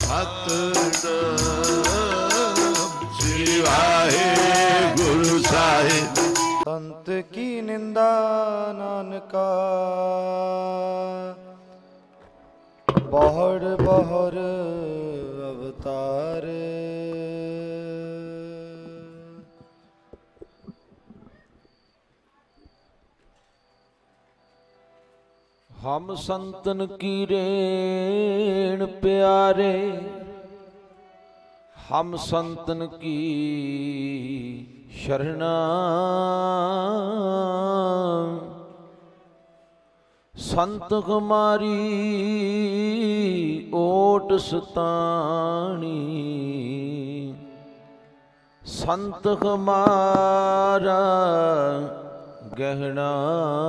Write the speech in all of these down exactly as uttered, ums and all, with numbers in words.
सतनाम श्री वाहेगुरु साहिब। संत की निंदा नानका बहुर बहुर अवतार। हम संतन की रेण प्यारे, हम संतन की शरणा। संत हमारी ओट सतानी, संत हमारा गहना।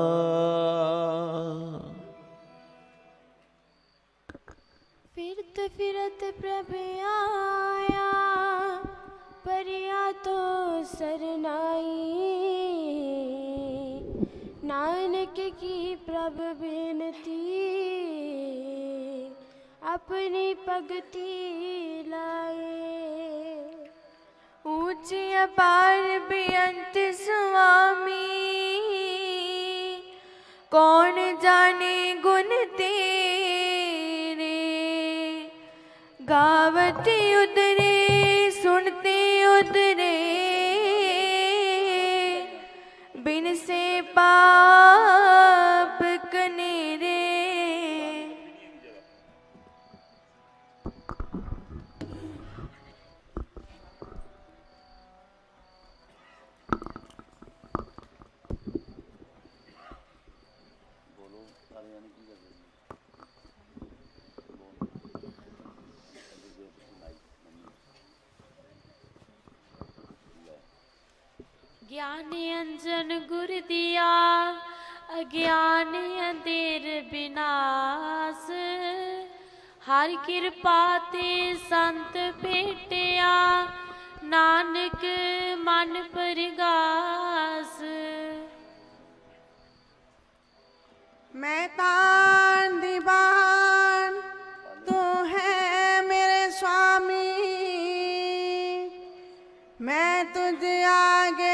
फिरत फिरत प्रभ आया, परिया तो सरनाई। नानक की प्रभ बिनती, अपनी भगति लाए। ऊंची अपार बेअंत स्वामी, कौन जाने गुण तेरे। गावते उदरे सुनते उदरे, बिन से पाप कनेरे। ज्ञान अंजन गुर दिया, अज्ञान अंधेर विनाश। हर कृपा ते संत भेटिया, नानक मन परगास। मैं तान दीवान, तू है मेरे स्वामी। मैं तुझ आगे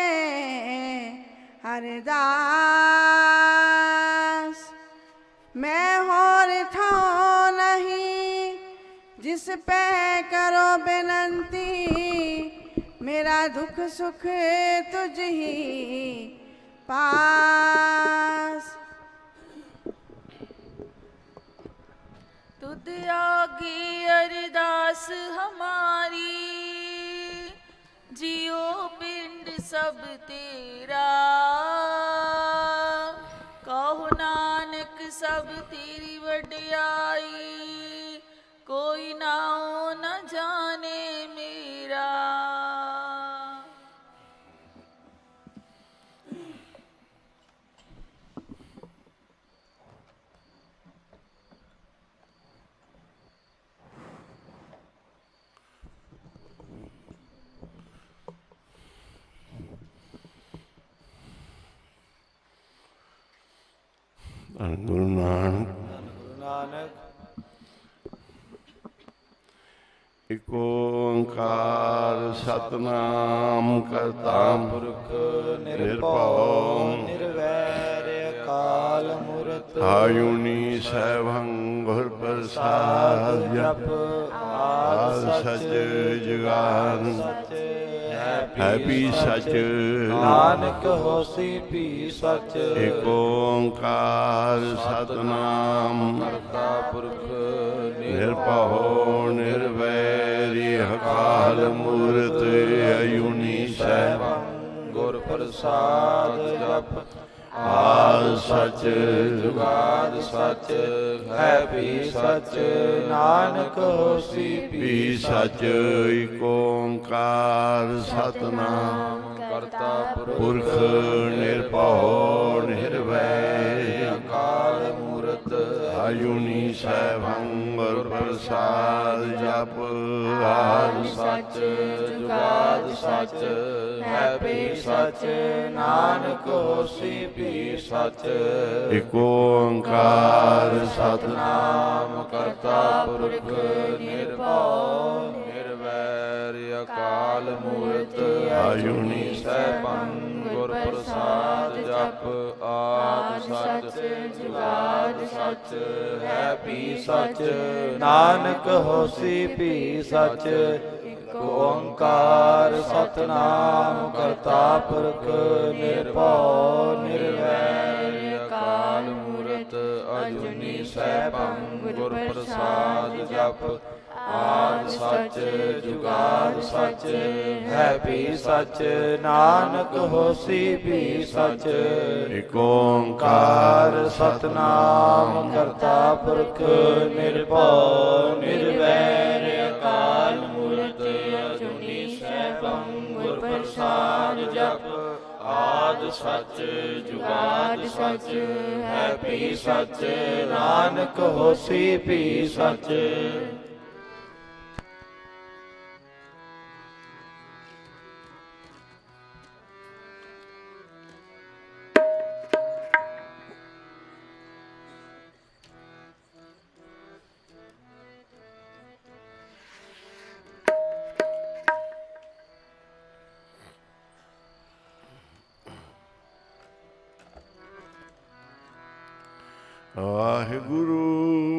हरदास। मैं और ठाओ नहीं, जिस पे करो बेनंती। मेरा दुख सुख तुझ ही पास। तुझ आगे अरदास हमारी, जियो पिंड सब तेरा। कहो नानक सब तेरी वड्याई, कोई नाओ न जाने मेरा। गुरु नानक गुरु नानक एक ओंकार सतनाम करता पुरख निर्भव निर्वैर अकाल मूरत आयुनी सैभं गुर प्रसाद जप आद सच जुगाद है भी सच नानक होसी भी सच। एक ओंकार सतनाम करता पुरख निर्भव निर्वैरी अकाल मूरत अयुनी सैभं गुर प्रसाद जप आद सच जुगाद सच है भी सच नानक होसी भी सच। एक ओंकार सतनाम करता पुरख निर्भव निर्वैर अकाल मूरत अयुनी सैभं गुर प्रसाद जप आद सच जुगाद सच है भी सच नानक होसी भी सच। एक ओंकार सतनाम करता पुरख निर्भव ਅਜੂਨੀ ਸੈਭੰ ਗੁਰ ਪ੍ਰਸਾਦ ਜਪ ਆਦ ਸੱਚ ਜੁਗਾਦ ਸੱਚ ਹੈ ਭੀ ਸੱਚ ਨਾਨਕ ਹੋਸੀ ਭੀ ਸੱਚ ਇਕ ਓੰਕਾਰ ਸਤਿਨਾਮ ਕਰਤਾ ਪੁਰਖ ਨਿਰਭਉ ਨਿਰਵੈਰ ਅਕਾਲ ਮੂਰਤ ਅਜੂਨੀ ਸੈਭੰ ਗੁਰ ਪ੍ਰਸਾਦ ਜਪ ਆਦ ਸੱਚ ਜੁਗਾਦ ਸੱਚ ਹੈ ਭੀ ਸੱਚ ਨਾਨਕ ਹੋਸੀ ਭੀ ਸੱਚ ਇਕ ਓੰਕਾਰ ਸਤਿਨਾਮ ਕਰਤਾ ਪੁਰਖ ਨਿਰਭਉ ਨਿਰਵੈਰ ਅਕਾਲ ਮੂਰਤ ਅਜੂਨੀ ਸੈਭੰ ਗੁਰ ਪ੍ਰਸਾਦ ਜਪ ਆਦ ਸੱਚ ਜੁਗਾਦ ਸੱਚ ਹੈ ਭੀ ਸੱਚ ਨਾਨਕ ਹੋਸੀ ਭੀ ਸੱਚ। ਵਾਹਿਗੁਰੂ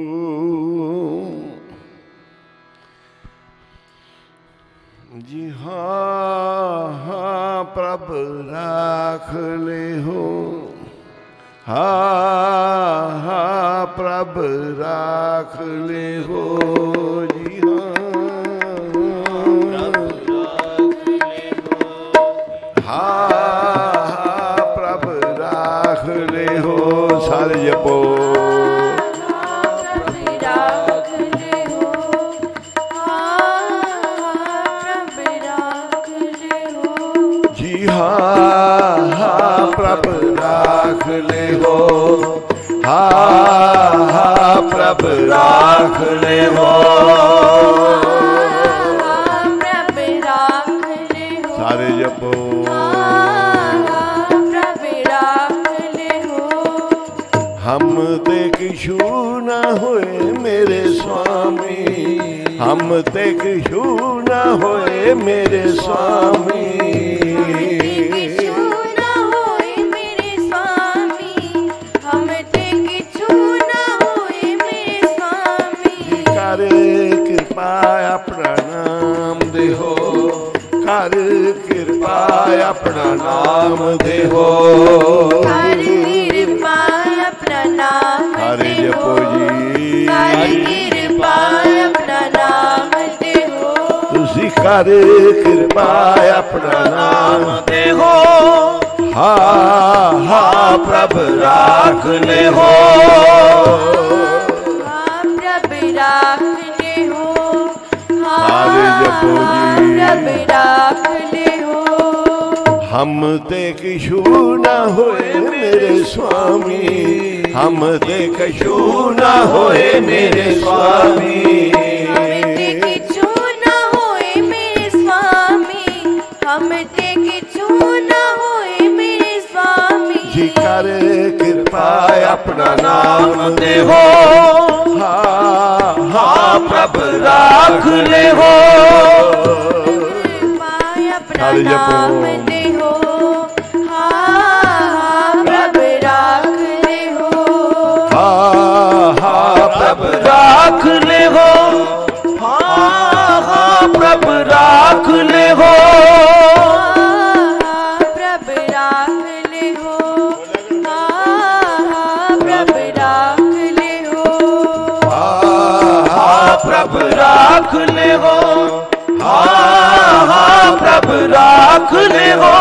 ਜੀ ਹਾਂ ਹਾਂ ਪ੍ਰਭ ਰਾਖ ਲਿਓ ਹਾਂ ਹਾਂ ਪ੍ਰਭ ਰਾਖ ਲਿਓ ਜੀ ਹਾਂ ਹਾਂ ਪ੍ਰਭ ਰਾਖ ਲਿਓ ਸਾਰੇ ਜਪੋ प्रभ राख ले हो हा हा प्रभ राख ले हो प्रभ राख ले हो सारे जपो प्रभ राख ले हो हम ते किशु न होए मेरे स्वामी हम ते किशु न होए मेरे स्वामी अपना नाम देहो कर कृपा अपना नाम देहो कर कृपा अपना नाम हरे जपो जी कर कृपा अपना नाम देहो तुसी कर कृपा अपना नाम देहो हा हा प्रभ राख ले हो प्रभ राख प्रभ राख ले हो हम ते किशु न होए मेरे स्वामी हम ते किशु न होए मेरे स्वामी हम ते किशु न होए मेरे स्वामी हम ते किशु न होए मेरे स्वामी जी कर कृपा अपना नाम देहो हा हा प्रभ राख ले हो अपना नाम देहो हा हा प्रभ राख ले हो हा हा प्रभ राख ले हो हा हा प्रभ राख ले हो प्रभ राख ले हो हा हा प्रभ राख ले हो हा प्रभ राख ले हो हा हा प्रभ राख ले हो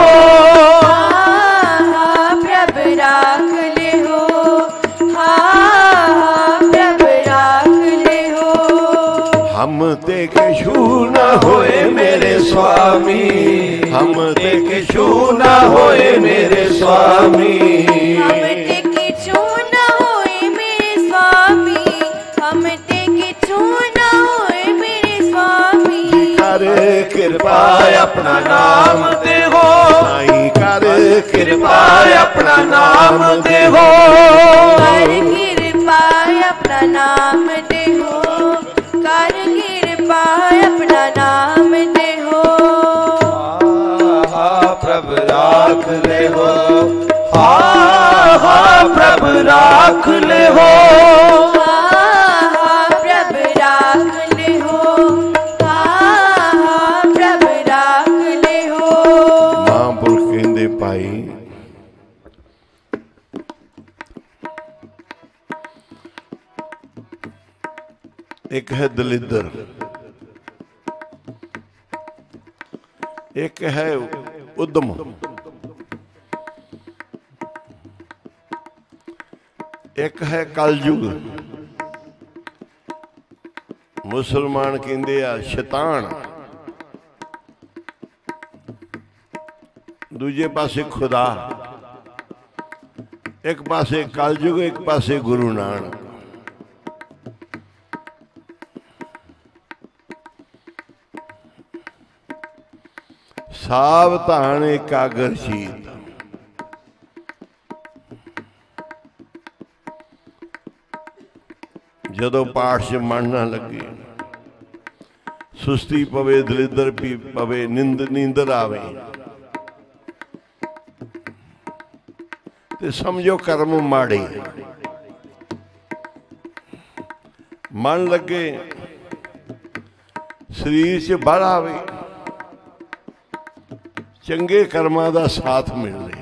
प्रभ राख ले हो हा प्रभ राख ले हो हम ते किशु न होए मेरे स्वामी हम ते किशु न होए मेरे स्वामी हम ते किशु न होए मेरे स्वामी हम ते किशु न होए मेरे स्वामी कर कृपा अपना नाम देहो साईं कर कृपा अपना नाम देहो कर कृपा अपना नाम देहो कर कृपा अपना नाम देहो हा ले हो, हाँ हाँ प्रभु राख ले हो, हाँ हाँ प्रभु राख ले हो, हाँ हाँ प्रभु राख ले हो। महापुरुष कहते पाई एक है दलिद्र, एक है उद्यम, एक है कलयुग। मुसलमान कहते आ शैतान, दूजे पासे खुदा, एक पासे कलयुग, एक पासे गुरु नानक। सावधान एकाग्रशील, जदों पाठ से मन ना लगे, सुस्ती पवे, दलिद्र पी पवे, निंद नींदर आवे, ते समझो कर्म माड़े। मन लगे, शरीर से बल आवे, चंगे कर्मां दा साथ मिल रहा।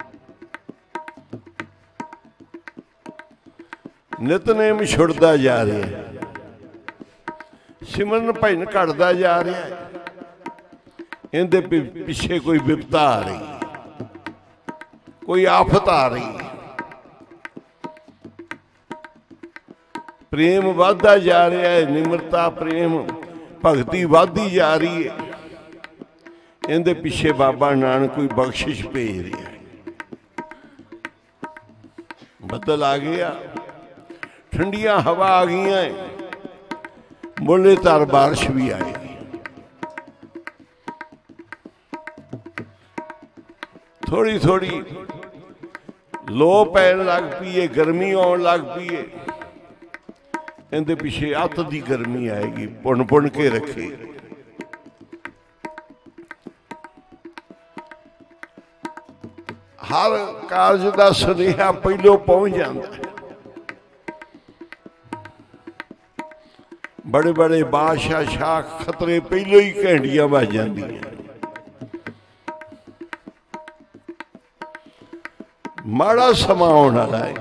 नितनेम छुड़ता जा रहा है, सिमरन भजन घटता जा रहा है। इनके पिछे कोई विपता आ रही, कोई आफत आ रही, प्रेम वाधता जा रहा है, निम्रता प्रेम भगती वाधती जा रही है। इनके पिछे बाबा नानक कोई बख्शिश भेज रहा है। बदल आ गया, ठंडिया हवा आ गई, मुले तार बारिश भी आएगी। थोड़ी थोड़ी लो पैन लग पी है, गर्मी आने लग पी है। इनके पिछे अत की गर्मी आएगी, पुन पुन के रखे। हर कारज का सुनेहा पहलों पहुंच जाता है। बड़े बड़े बादशाह शाह खतरे पहलों ही घंटियां बज जाती। माड़ा समा आने वाला है,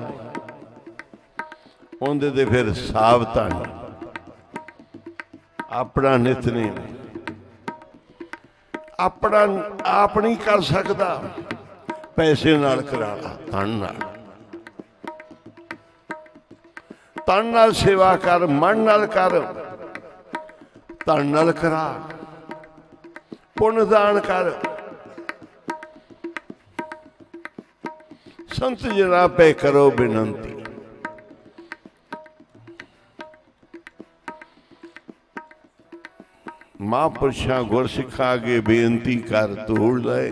उनदे ते फिर सावधान अपना नितनेम अपना आप नहीं कर सकता, पैसे नाल करा ला, धन नाल तन नाल सेवा कर, मन नाल कर, धन नाल करा, पुण्य दान कर। संत जना पे करो बिनती, महापुरुषां गुरसिखा अगे बेनती कर तोड़ ले।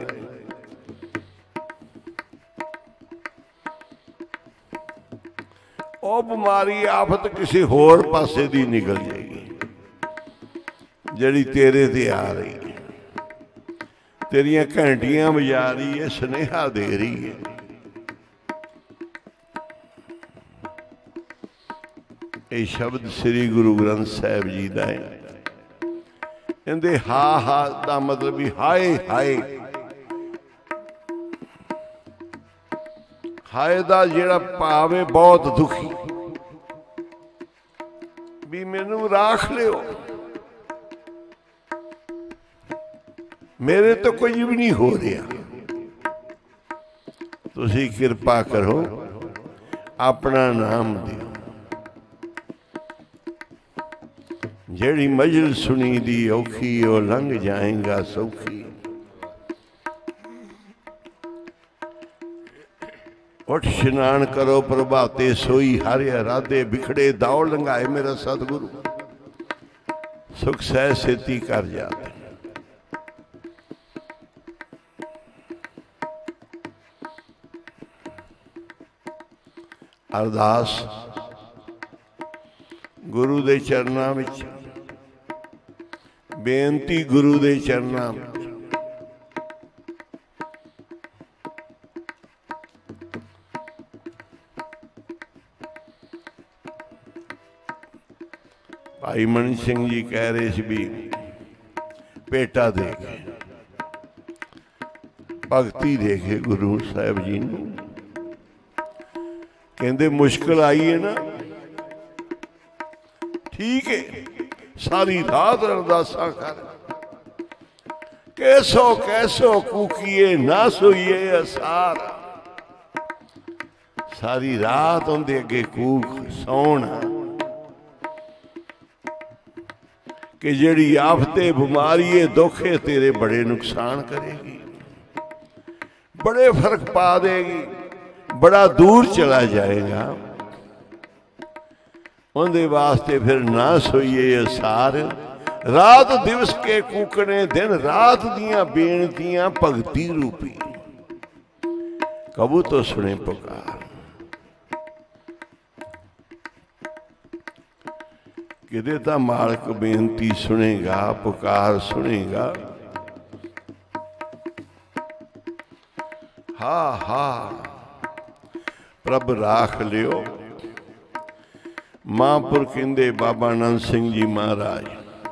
ਉਹ ਬਿਮਾਰੀ ਆਫਤ ਕਿਸੇ ਹੋਰ ਪਾਸੇ ਦੀ ਨਿਕਲ ਜਾਏਗੀ, ਜਿਹੜੀ ਤੇਰੇ ਤੇ ਆ ਰਹੀ ਹੈ, ਤੇਰੀਆਂ ਘੰਟੀਆਂ ਵਜਾ ਰਹੀ ਹੈ, ਸੁਨੇਹਾ ਦੇ ਰਹੀ ਹੈ। ਇਹ ਸ਼ਬਦ ਸ੍ਰੀ ਗੁਰੂ ਗ੍ਰੰਥ ਸਾਹਿਬ ਜੀ ਦਾ ਹੈ। ਇਹਦੇ ਹਾ ਹਾ ਦਾ ਮਤਲਬ ਵੀ ਹਾਏ ਹਾਏ, हाय दा जेड़ा भाव है बहुत दुखी, भी मैनू राख लियो, मेरे तो कुछ भी नहीं हो रहा, तुसी कृपा करो अपना नाम दियो। जेड़ी मजल सुनी दी औखी ओ लंघ जाएगा सौखी। उठ स्नान करो प्रभाते सोई हारे राधे, बिखड़े दाव लंघाए मेरा सतगुरु, सुख सह सेती कर जाते। अरदास गुरु दे चरनां विच, बेनती गुरु दे चरनां विच। भाई मनी सिंह जी कह रहे सी भी पेटा दे के भगती देखे गुरु साहब जी नूं कहंदे मुश्किल आई है ना ठीक है सारी रात अरदासा कर कैसो कैसो कूकीए ना सोईए असार सारी रात उनके अगे कूक सौना कि जेड़ी आफते बीमारी है दुख है तेरे बड़े नुकसान करेगी बड़े फर्क पा देगी बड़ा दूर चला जाएगा उनके वास्ते फिर ना सोईए असार रात दिवस के कूकने दिन रात दियां बेनतियां भगती रूपी कबू तो सुने पुकार किदे ता मालक बेनती सुनेगा पुकार सुनेगा हा हा प्रभ राख लियो महापुर कहंदे बाबा आनंद सिंह जी महाराज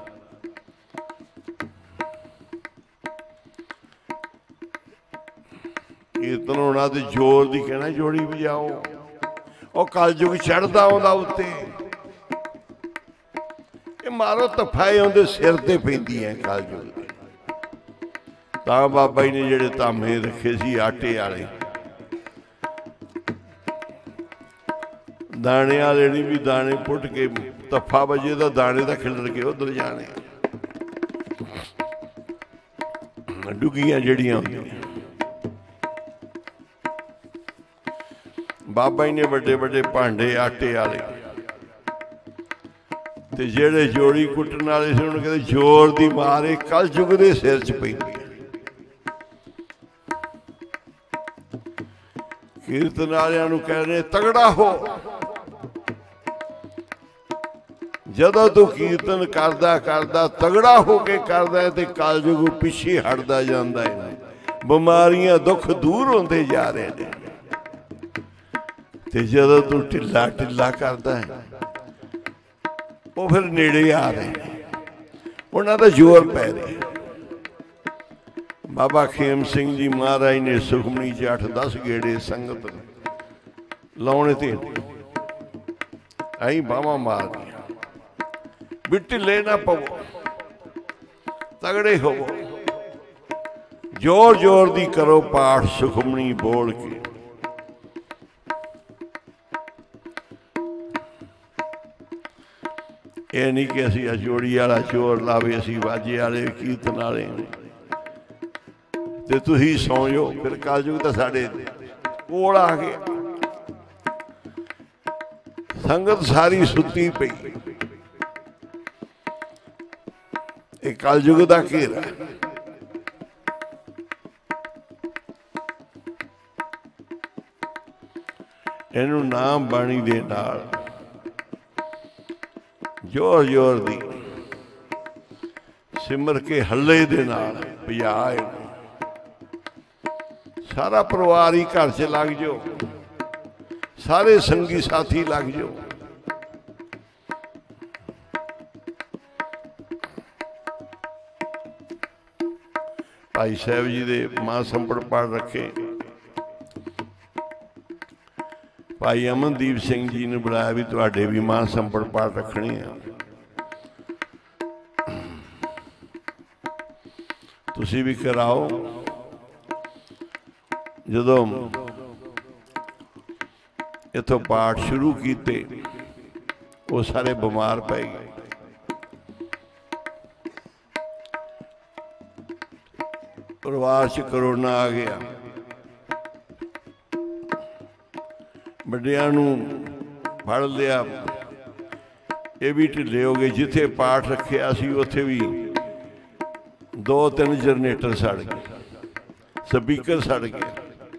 कीर्तन होना तो जोर दी कहना जोड़ी बजाओ और कलयुग चढ़दा आउंदा उत्ते मारो तफाए उनके सिर ते पैंदी है कलयुग ता बाबा जी ने जेड़े धामे रखे सी आटे वाले दाने वाले नहीं भी दाने पुट के तफा बजे तो दाने का खिलर के उधर जाने डुगियां जड़ियां होंदियां बाबा जी ने बड़े बड़े भांडे आटे वाले ते जेड़े जोड़ी कुटन वाले से उन्होंने कहते जोर दी मारे कल युग दे सिर च पैंदी कीर्तन वालियां नूं कह रहे तगड़ा हो जदों तू कीर्तन करदा करदा तगड़ा होके करदा है ते कल युग पिछे हटदा जांदा है बीमारियां दुख दूर होंदे जा रहे हैं ते जदों तू ढिला ढिला करदा है वो फिर नेड़े आ रहे उन्होंने का जोर पै रहे बाबा खेम सिंह जी महाराज ने सुखमनी च अठ दस गेड़े संगत लाने थे आई बावा मार दिया भी ढिले ना पवो तगड़े होवो जोर जोर दी करो पाठ सुखमनी बोल के यह नहीं कि असी जोड़ी वाला जोर लावे असी बाजे वाले कीर्तन वाले ते तुसीं सौ जाओ फिर कलयुग तो साढ़े कोल आ गया संगत सारी सुती पई ये कलयुग का घेरा इनू नाम बाणी दे नाल जोर जोर दी सिमर के हल्ले दे नाल भजाए सारा परिवार ही घर से लग जाओ सारे संगी साथी लग जाओ भाई साहब जी दे मां संपड़ पाठ रखे भाई अमनदीप सिंह जी ने बुलाया भी तुहाडे भी मां संपड़ पाठ रखने हैं तुसी भी कराओ जदों इथों पाठ शुरू किए वो सारे बीमार पै गए परिवार च करोना आ गया ਵੱਡਿਆਂ ਨੂੰ ਫੜ ਲਿਆ ਇਹ ਵੀ ਢਿੱਲੇ ਹੋ ਗਏ ਜਿੱਥੇ ਪਾਠ ਰੱਖਿਆ ਸੀ ਉੱਥੇ ਵੀ ਦੋ ਤਿੰਨ ਜਨਰੇਟਰ ਸੜ ਗਏ ਸਪੀਕਰ ਸੜ ਗਏ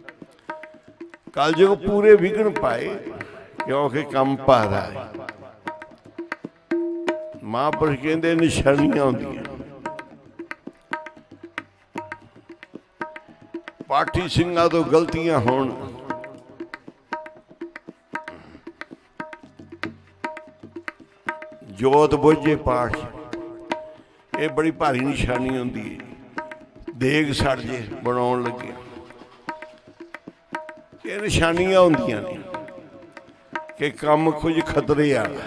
ਕਲਯੁਗ ਪੂਰੇ ਵਿਗਣ ਪਾਏ ਕਿਉਂਕਿ ਕੰਮ ਭਾਰਾ ਹੈ ਮਹਾਂਪੁਰਸ਼ ਕਹਿੰਦੇ ਨਿਸ਼ਾਨੀਆਂ ਹੁੰਦੀਆਂ ਪਾਠੀ ਸਿੰਘਾਂ ਤੋਂ ਗਲਤੀਆਂ ਹੋਣ जोत बुझे पाठ ये बड़ी भारी निशानी होंदी है। देग सड़ जे बनाउण लगे ये निशानियां होंदियां ने कि काम कुछ खतरे आला।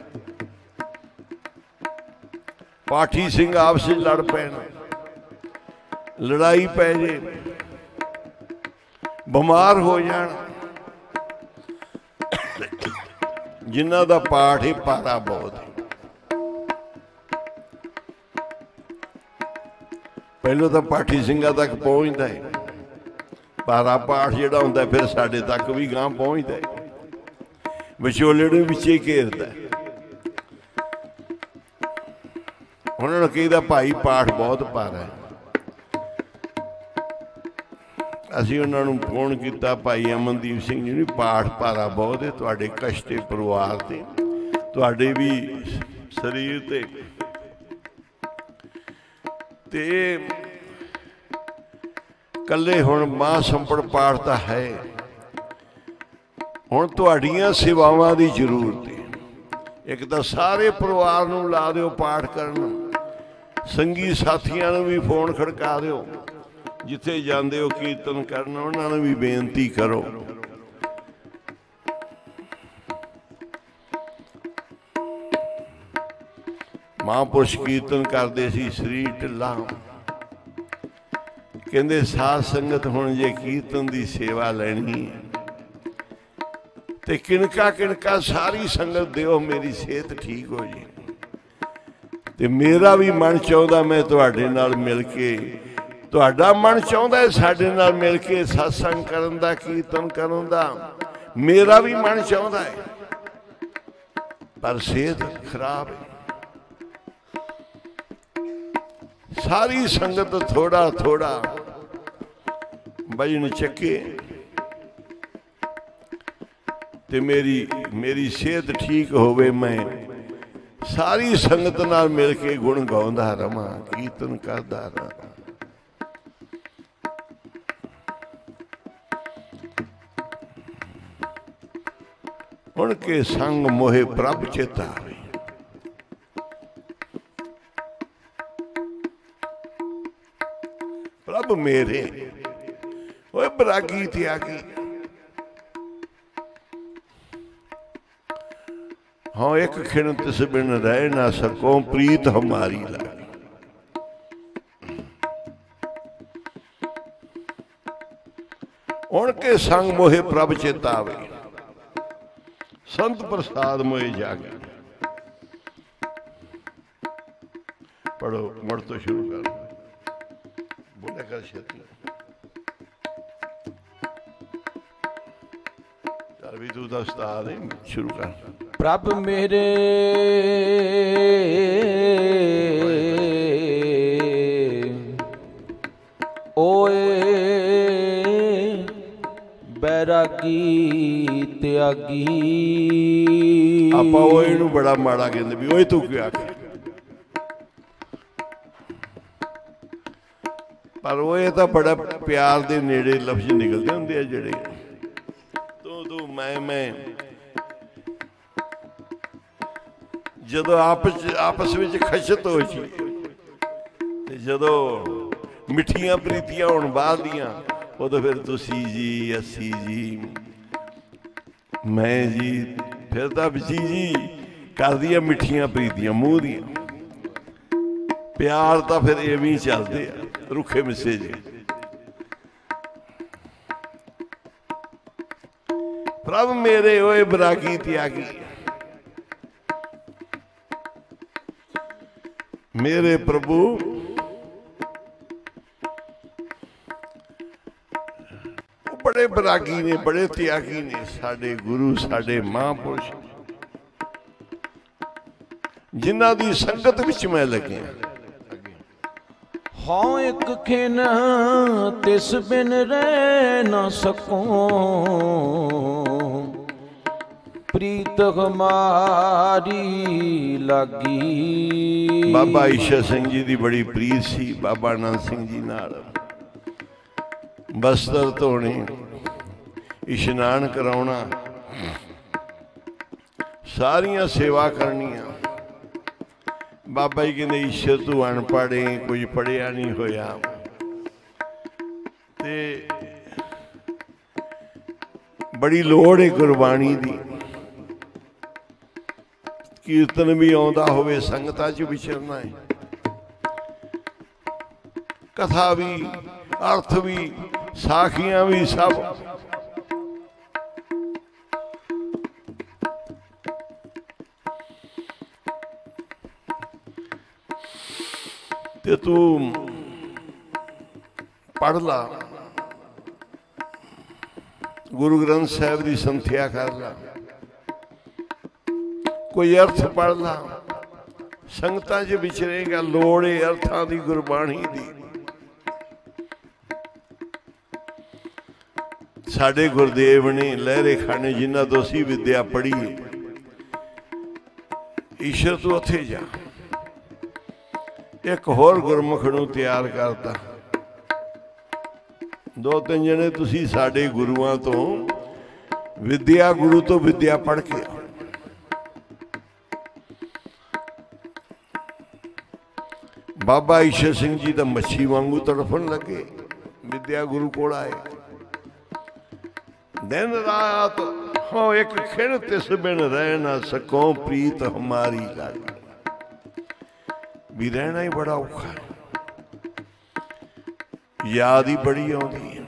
पाठी सिंह आपस लड़ पैन, लड़ाई पै जे, बीमार हो जान, जिन्हां दा पाठ ही पारा बहुत है। पहलों तो पाठी सिंघां तक पहुँचता है, पारा पाठ जिहड़ा हुंदा फिर साडे तक भी गांह पहुँचता है, विचोले नूं विचे घेरदा है। उन्होंने ने कहीदा भाई पाठ बहुत भारा है। असीं उन्हां नूं फोन किया, भाई अमनदीप सिंह जी, पाठ भारा बहुत है, तुहाडे कष्टे परिवार ते तुहाडे भी शरीर ते ते कल्ले हुण मां संपड़ पाठ तां है, हुण तुहाडीआं सेवावां दी जरूरत है। एक तां सारे परिवार नूं ला दिओ पाठ करन, संगी साथियां नूं भी फोन खड़का दिओ, जिथे जांदे हो कीर्तन करन उन्हां नूं भी बेनती करो। महापुरुष कीर्तन करते सी, श्री ढिल्ला कहते साध संगत हुण जे कीर्तन की सेवा लैनी है ते किनका किनका सारी संगत दिओ, मेरी सेहत ठीक हो जाए। ते मेरा भी मन चाहता मैं तुहाडे नाल मिल के, तुहाडा मन चाहता है साडे नाल मिल के सत्संग करन दा, कीर्तन करन दा, मेरा भी मन चाहता है, पर सेहत खराब है। सारी संगत थोड़ा थोड़ा भजन चके ते मेरी मेरी सेहत ठीक होवे, मैं सारी संगत नाल मिल के गुण गाउंदा रवां, कीर्तन करदा रहां। हुण के संग मोहे प्रभ चेतावे, प्रभ मेरे ओए बरागी त्यागी। हाँ एक खिण तिस बिन रह ना सको, प्रीत हमारी लागी। उनके संग मोहे प्रभ चेतावे, संत प्रसाद मोहे जागे। पढ़ो, मुड़ तो शुरू कर, बोले कर छेती चल भी तू तो उस्ताद है, शुरू कर। प्रभ मेरे ओए बैरागी त्यागी। आपां ओए नूं बड़ा माड़ा कहंदे भी, ओए तू क्या आखे, पर ओए तां बड़ा प्यार दे नेड़े लफ्ज निकलदे हुंदे आ जिहड़े तू तू मैं मैं। जदों आपस आपस विच खचत हो जी ते जदों मिठियां प्रीतियां होण बाहर दियां, उदों फिर तुसी जी, असी जी, मैं जी, फिर तां जी जी कर दियां मिठियां प्रीतियां मूँह दियां। प्यार तां फिर इवें ही चलदे आ, रुखे मिसे जे। प्रभ मेरे ओए बरागी त्यागी, मेरे प्रभु बड़े बरागी ने, बड़े त्यागी ने, साडे गुरु, साडे महापुरुष, जिन्हां दी संगत विच मैं लगे। हाँ एक खिन तिस बिन रह ना सको, प्रीत हमारी लागी। बाबा ईशर सिंह जी की बड़ी प्रीत सी बाबा आनंद सिंह जी नाल। बस्तर धोने, इशनान कराउणा, सारियां सेवा करनियां, बाबा जी कहते ईश्वर तू अनपढ़ है, कुछ पढ़िया नहीं होया। ते बड़ी लोड़ है गुरबाणी दी। कीर्तन भी आउंदा होवे, संगतां च विचरना है, कथा भी, अर्थ भी, साखियां भी, सब। ते तू पढ़ ला, गुरु ग्रंथ साहिब की संथ्या कर ला, कोई अर्थ पढ़ ला, संगतां च विचरेगा। लोड़ है अर्थां दी, गुरबाणी दी। साडे गुरदेव ने लहरे खाने जिन्हां तो असीं विद्या पढ़ी, ईश्वर तू उत्थे जा। एक होर गुरमुख नूं तैयार करता। दो तीन जने तुसीं साडे गुरुआं तो विद्या, गुरु तो विद्या पढ़ के आओ। बाबा ईश्वर सिंह जी तो मच्छी वांगू तड़फन लगे, विद्या गुरु कोल आए। दिन रात हो एक खिण तिस बिन रह ना सको, प्रीत हमारी लागी। भी रहना ही बड़ा औखा है, याद ही बड़ी आउंदी है।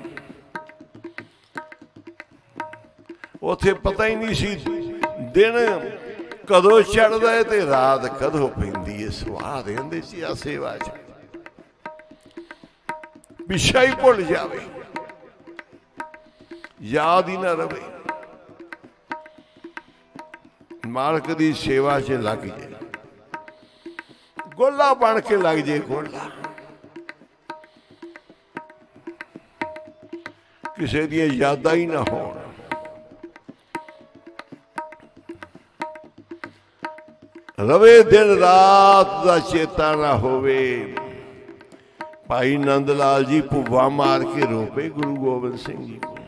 उथे पता ही नहीं सी दिन कदों चढ़दा है ते रात कदों पैंदी है। स्वाद कहंदे सी आ सेवा च पिछा ही भुल जावे, याद ही ना रवे। मालक दी सेवा च लग जाए, गोला बन के लग जाए। गोला किसी दी यादां ही ना हो। रवे दिन रात का चेता ना होवे। भाई नंद लाल जी भुब्बा मार के रोपे गुरु गोबिंद सिंह जी को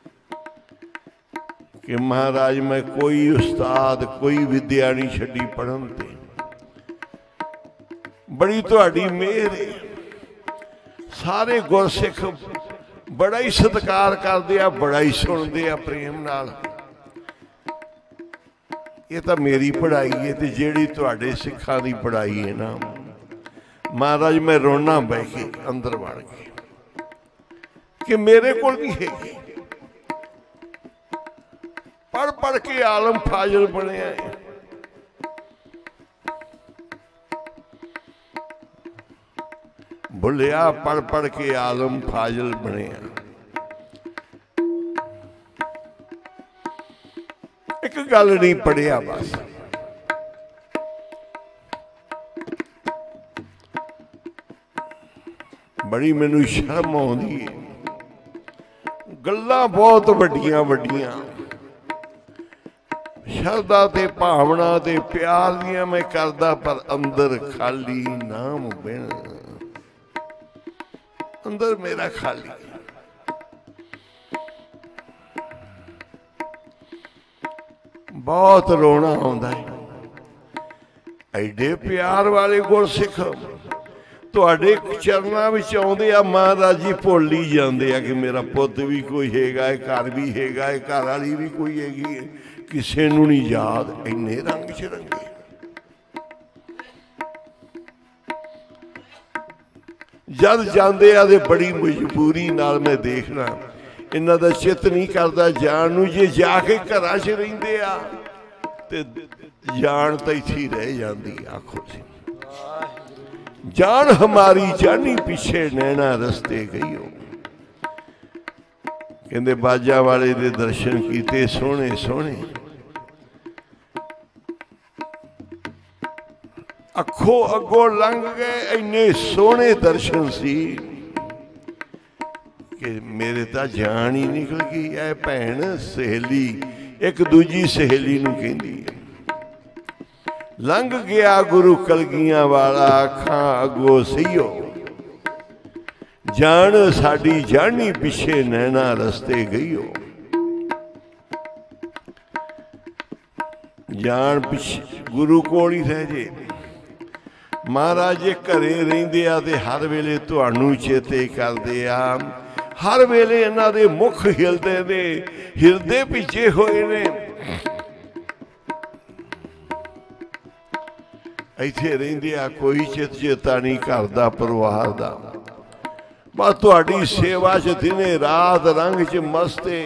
कि महाराज मैं कोई उस्ताद, कोई विद्या नहीं छड़ी पढ़न ते। बड़ी तुहाडी मेहर है। सारे गुरसिख बड़ा ही सत्कार करते आ, बड़ा ही सुनते आ प्रेम नाल। ये तो मेरी पढ़ाई है, तो जेड़ी तुहाडे सिखा दी पढ़ाई है ना महाराज, मैं रोना बह के अंदर वड़ के कि मेरे को नहीं है। पढ़ पढ़ के आलम फाजिल बने है। भुलिया पढ़ पढ़ के आलम फाजिल बने। एक गल नहीं पढ़िया बस, बड़ी मैनू शर्म आउंदी है। गल्लां बहुत वड्डियां वड्डियां शरदा ते भावना ते प्यार दियां मैं करदा, पर अंदर खाली नाम बिन। अंदर मेरा खाली। बहुत रोना आउंदा है। एडे प्यार वाले गुरसिख तुहाडे चरनां विच आउंदे आ, महाराज जी भुल ही जांदे आ कि मेरा पुੱਤ भी कोई हैगा है, घर भी हैगा है, घर वाली भी कोई हैगी है। किसे नूं नहीं याद। इन्ने रंग च रंगे जद जांदे आ ते बड़ी मजबूरी नाल मैं देखना इन्हां दा चित नहीं करदा जान नूं। जे जाके घरां च रहिंदे आ ते जान तो इत्थे रह जांदी। आखो जी जान हमारी जानी पीछे नैना रस्ते गई हो। कहंदे बाजा वाले दे दर्शन कीते सोहणे सोहणे, अखो अगों लंघ गए। इन्ने सोहणे दर्शन सी कि मेरे तो जान ही निकल गई। ऐ भैन सहेली एक दूजी सहेली नूं कहंदी है, लंघ गया गुरु कलगियां वाला अखां अगो सईओ। जान साडी जानी पिछे नैना रस्ते गई हो। जान पिछे गुरु कोल ही रह जे। महाराज जे घरे रहिंदे आ ते हर वेले तुहानू चेते करदे आ, हर वेले इन्हां दे मुख हिलदे ने, हिरदे भिजे होए ने। इत्थे रहिंदे आ कोई चित चेता नहीं घर दा परिवार दा, बस तुहाडी सेवा च दिने रात रंग च मस्ते।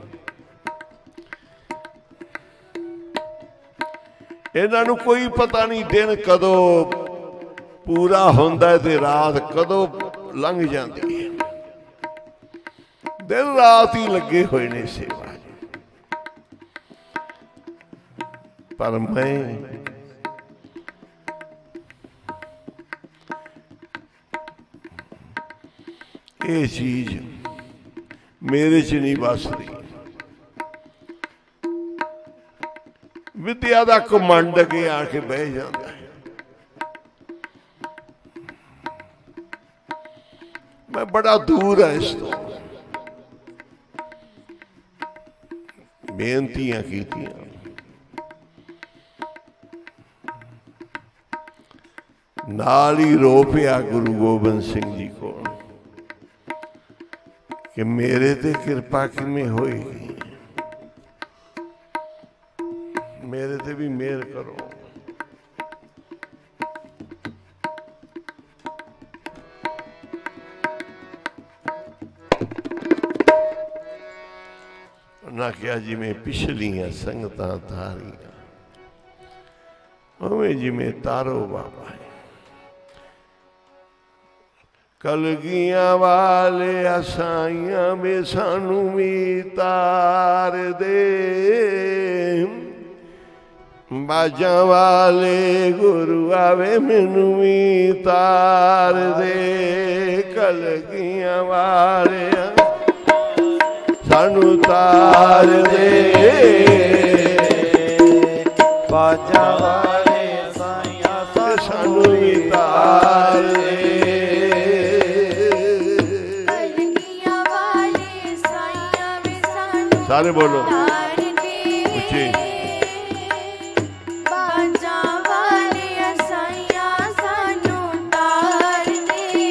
इन्हां नूं कोई पता नहीं दिन कदों पूरा होंदा है ते रात कदों लंघ जाती है, दिन रात ही लगे हुए ने सेवा। पर मैं ये चीज मेरे च नहीं बसदी। विद्या का कमंड अगे आके बह जाता है। मैं बड़ा दूर है इस तो, बेनतियां कीतियां, नाल ही रो पिया गुरु गोबिंद सिंह जी को कि मेरे ते कृपा किवें होएगी, मेरे ते भी मेहर करो। ना क्या जिमें पिछलियां संगतां तारियां उवें जिमें तारो बाबा है। कलगियां वाले असाइयां में सानू भी तार दे, बाजा वाले गुरु आवे मैनू भी तार दे। कलगियां वाले सानू तार दे, बाजा वाले असाइयां सानू भी तार दे। सारे बोलो ऊंचे। बाजा वाले असाइयां सानू तार दे,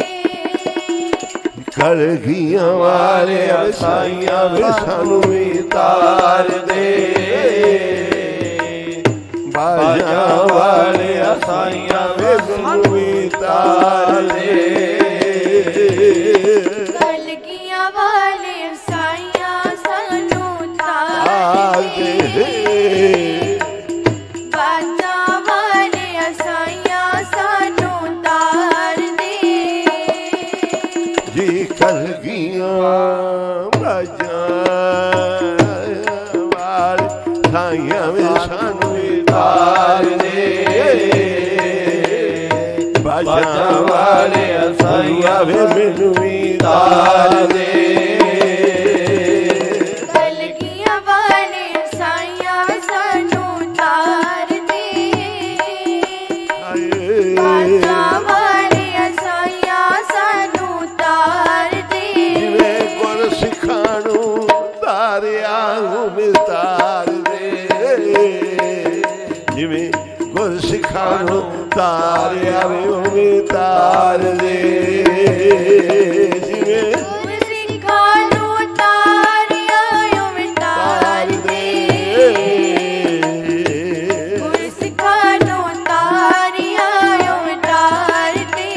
कलगियां वाले असाइयां वे सानू भी तार दे, बाजा वाले असाइयां वे सानू भी तार दे। कलगियां वाले असाइयां सानू तार दे, बाजा वाले असाइयां सानू तार दे। जी कलगियां बाजा वाले असाइयां वे सानू भी तार दे, बाजा वाले असाइयां वे मैनू भी तार दे। कलगियां वाले असाइयां सानू तार दे, बाजा वाले असाइयां सानू तार दे। जिवें गुर सिखानू तारिया उवें तार दे, जिवें गुर सिखानू तारिया उवें तार दे। जिवें गुर सिखानू तारिया उवें तार दे, गुर सिखानू तारिया उवें तार दे।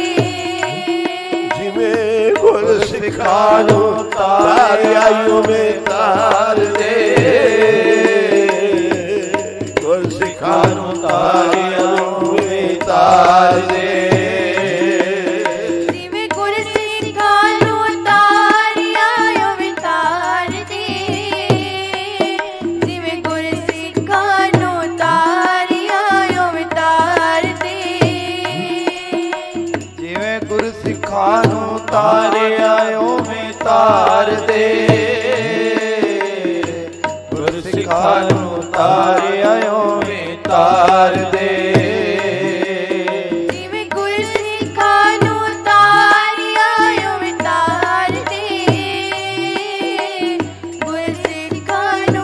जिवें गुर सिखानू तारिया उवें तार दे, गुर सिखानू तारिया उवें तार दे। जिवें गुर सिखानू तारिया उवें तार दे, जिवें गुर सिखानू तारिया उवें तार दे। जिवें गुर सिखानू तारिया उवें तार दे, गुर सिखानू तारिया उवें तार दे। जिवें गुर सिखानू तारिया उवें तार दे, गुर सिखानू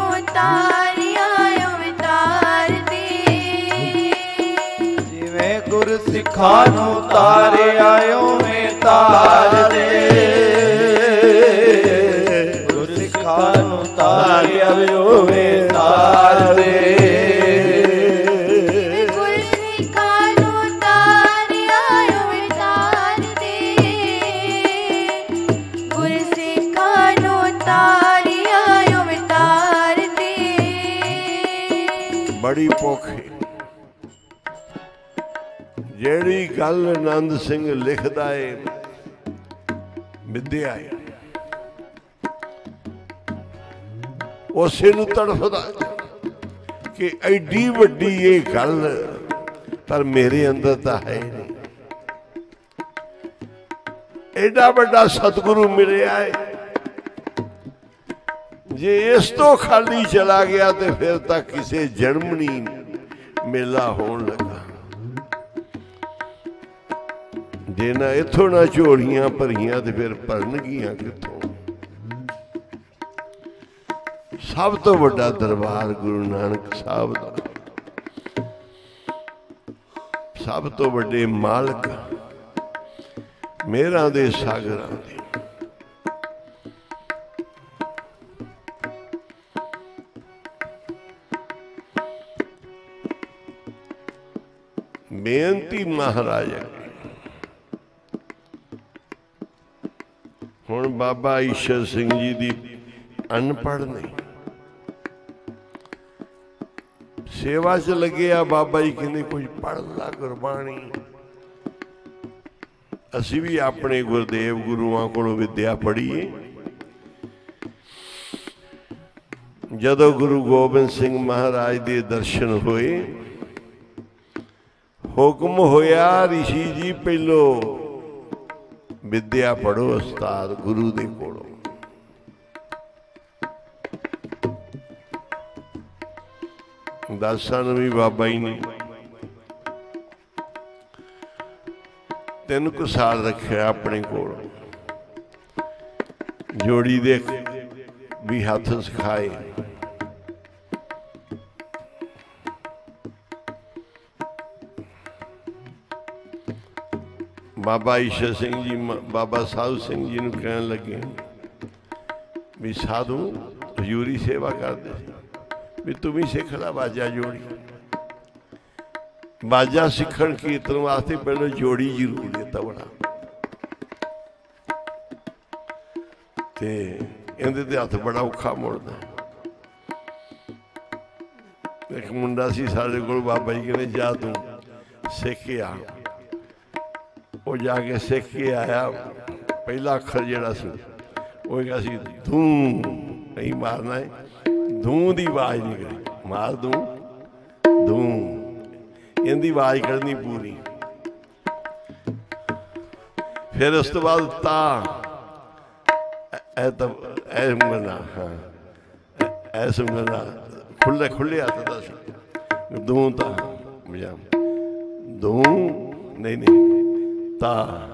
तारिया उवें तार दे। जिवें गुर ਨੂੰ ਤਾਰਿਆ ਓਵੇਂ ਤਾਰ ਦੇ ਗੁਰਸਿੱਖਾਂ ਨੂੰ ਤਾਰਿਆ ਓਵੇਂ ਤਾਰ ਦੇ ਗੁਰਸਿੱਖਾਂ ਨੂੰ ਤਾਰਿਆ ਓਵੇਂ ਤਾਰ ਦੇ ਗੁਰਸਿੱਖਾਂ ਨੂੰ ਤਾਰਿਆ ਓਵੇਂ ਤਾਰ ਦੇ ਬੜੀ ਭੁੱਖ ਹੈ। ਜਿਹੜੀ ਗੱਲ ਆਨੰਦ ਸਿੰਘ ਲਿਖਦਾ ਏ ਵਿਦਿਆ ਹੈ, ਉਸੇ ਨੂੰ ਤੜਫਦਾ ਕਿ ਐਡੀ ਵੱਡੀ ਇਹ ਗੱਲ ਪਰ ਮੇਰੇ ਅੰਦਰ ਤਾਂ ਹੈ ਨਹੀਂ। ਐਡਾ ਵੱਡਾ ਸਤਿਗੁਰੂ ਮਿਲਿਆ ਹੈ, ਜੇ ਇਸ ਤੋਂ ਖਾਲੀ ਚਲਾ ਗਿਆ ਤੇ ਫਿਰ ਤਾਂ ਕਿਸੇ ਜਨਮ ਨਹੀਂ ਮੇਲਾ ਹੋਣ ਲੱਗਾ। ਜੇ ਨਾ ਇੱਥੋਂ ਨਾ ਝੋਲੀਆਂ ਭਰੀਆਂ ਤੇ ਫਿਰ ਭਰਨਗੀਆਂ ਕਿੱਥੋਂ। ਸਭ ਤੋਂ ਵੱਡਾ ਦਰਬਾਰ ਗੁਰੂ ਨਾਨਕ ਸਾਹਿਬ ਦਾ, ਸਭ ਤੋਂ ਵੱਡੇ ਮਾਲਕ ਮਿਹਰਾਂ ਦੇ ਸਾਗਰਾਂ ਦੇ। ਬੇਨਤੀ ਮਹਾਰਾਜ ਹੁਣ ਬਾਬਾ ਈਸ਼ਰ ਸਿੰਘ ਜੀ ਦੀ ਅਨਪੜ੍ਹ ਨਹੀਂ, ਸੇਵਾ ਚ ਲੱਗੇ ਆ। ਬਾਬਾ ਜੀ ਕਹਿੰਦੇ ਕੁਝ ਪੜ੍ਹ ਲਾ ਗੁਰਬਾਣੀ। ਅਸੀਂ ਵੀ ਆਪਣੇ ਗੁਰਦੇਵ ਗੁਰੂਆਂ ਕੋਲੋਂ ਵਿਦਿਆ ਪੜ੍ਹੀਏ। ਜਦੋਂ ਗੁਰੂ ਗੋਬਿੰਦ ਸਿੰਘ ਮਹਾਰਾਜ ਦੇ ਦਰਸ਼ਨ ਹੋਏ, ਹੁਕਮ ਹੋਇਆ ਰਿਸ਼ੀ ਜੀ ਪਹਿਲੋ ਵਿਦਿਆ ਪੜ੍ਹੋ ਉਸਤਾਦ ਗੁਰੂ ਦੇ ਕੋਲੋਂ। ਦਸਾਂ ਨੂੰ ਵੀ ਬਾਬਾ ਜੀ ਨੇ ਤਿੰਨ ਕੁ ਸਾਲ ਰੱਖਿਆ ਆਪਣੇ ਕੋਲ। ਜੋੜੀ ਦੇ ਵੀ ਹੱਥ ਸਿਖਾਏ। ਬਾਬਾ ਈਸ਼ਰ ਸਿੰਘ ਜੀ ਬਾਬਾ ਸਾਧੂ ਸਿੰਘ ਜੀ ਨੂੰ ਕਹਿਣ ਲੱਗੇ ਵੀ ਸਾਧੂ ਹਜ਼ੂਰੀ ਸੇਵਾ ਕਰਦੇ ਸੀ, ਵੀ ਤੂੰ ਵੀ ਸਿੱਖ ਲੈ ਬਾਜਾ ਜੋੜੀ। ਬਾਜਾ ਸਿੱਖਣ ਕੀਰਤਨ ਵਾਸਤੇ ਪਹਿਲਾਂ ਜੋੜੀ ਜ਼ਰੂਰ ਹੈ ਤਬਲਾ, ਤੇ ਇਹਦੇ ਤੇ ਹੱਥ ਬੜਾ ਔਖਾ ਮੁੜਦਾ। ਇੱਕ ਮੁੰਡਾ ਸੀ ਸਾਡੇ ਕੋਲ, ਬਾਬਾ ਜੀ ਕਹਿੰਦੇ ਜਾ ਤੂੰ ਸਿੱਖ ਕੇ ਆ। ਉਹ ਜਾ ਕੇ ਸਿੱਖ ਕੇ ਆਇਆ। ਪਹਿਲਾ ਅੱਖਰ ਜਿਹੜਾ ਸੀ ਉਹ ਹੈਗਾ ਸੀ ਧੂੰ। ਨਹੀਂ ਮਾਰਨਾ ਹੈ, ਧੂੰ ਦੀ ਆਵਾਜ਼ ਨਿਕਲੀ, ਮਾਰ ਦੂੰ ਧੂੰ, ਇਹਦੀ ਆਵਾਜ਼ ਕੱਢਣੀ ਪੂਰੀ। ਫਿਰ ਉਸ ਤੋਂ ਬਾਅਦ ਤਾ ਐ ਤਾਂ ਐ ਉਂਗਲਣਾ, ਹਾਂ ਐਸ ਉਂਗਲਣਾ ਖੁੱਲੇ ਖੁੱਲੇ ਹੱਥ ਦਾ ਸੀ। ਧੂੰ ਤਾਂ ਧੂੰ ਨਹੀਂ ਨਹੀਂ ਤਾ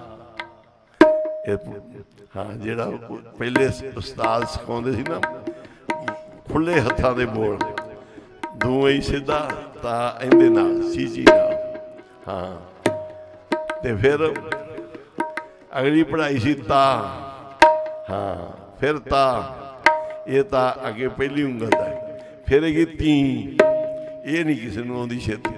ਹਾਂ, ਜਿਹੜਾ ਪਹਿਲੇ ਉਸਤਾਦ ਸਿਖਾਉਂਦੇ ਸੀ ਨਾ ਖੁੱਲੇ ਹੱਥਾਂ ਦੇ ਬੋਲ, ਧੂੰ ਹੀ ਸਿੱਧਾ ਤਾਂ ਇਹਦੇ ਨਾਲ ਸੀਜੀ ਨਾਲ। ਹਾਂ, ਤੇ ਫਿਰ ਅਗਲੀ ਪੜ੍ਹਾਈ ਸੀ ਤਾ। ਹਾਂ, ਫਿਰ ਤਾ, ਇਹ ਤਾਂ ਅੱਗੇ ਪਹਿਲੀ ਉਂਗਲ ਦਾ। ਫਿਰ ਹੈਗੀ ਤੀ, ਇਹ ਨਹੀਂ ਕਿਸੇ ਨੂੰ ਆਉਂਦੀ ਛੇਤੀ।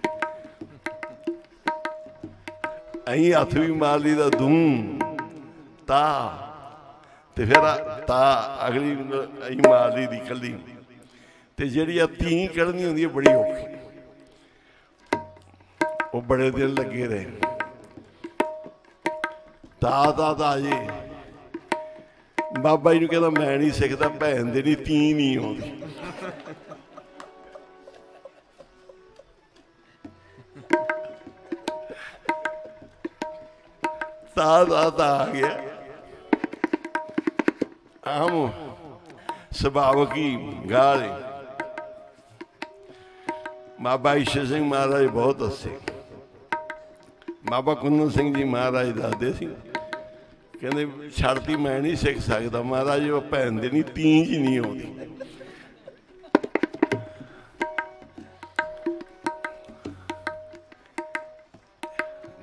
ਅਸੀਂ ਹੱਥ ਵੀ ਮਾਰ ਲਈ ਦਾ ਧੂੰ ਤਾ, ਤੇ ਫਿਰ ਤਾ ਅਗਲੀ ਅਸੀਂ ਮਾਰ ਲਈ ਦੀ ਕੱਲੀ। ਤੇ ਜਿਹੜੀ ਆ ਤੀ ਕੱਢਣੀ ਹੁੰਦੀ ਹੈ ਬੜੀ ਔਖੀ, ਉਹ ਬੜੇ ਦਿਨ ਲੱਗੇ ਰਹੇ। ਤਾ ਤਾ ਤਾ ਜੀ ਬਾਬਾ ਜੀ ਨੂੰ ਕਹਿੰਦਾ ਮੈਂ ਨਹੀਂ ਸਿੱਖਦਾ, ਭੈਣ ਦੇ ਨਹੀਂ ਤੀ ਨਹੀਂ ਆਉਂਦੀ। ਤਾ ਤਾ ਤਾ ਆ ਗਿਆ। ਆਮ ਸੁਭਾਵਕ ਹੀ ਗਾਲ। ਬਾਬਾ ਈਸ਼ਰ ਸਿੰਘ ਮਹਾਰਾਜ ਬਹੁਤ ਹੱਸੇ। ਬਾਬਾ ਕੁੰਦਨ ਸਿੰਘ ਜੀ ਮਹਾਰਾਜ ਦੱਸਦੇ ਸੀ, ਕਹਿੰਦੇ ਛੱਡਤੀ ਮੈਂ ਨਹੀਂ ਸਿੱਖ ਸਕਦਾ ਮਹਾਰਾਜ, ਉਹ ਭੈਣ ਦੇ ਨਹੀਂ ਤੀਂਜ ਨਹੀਂ ਆਉਂਦੀ।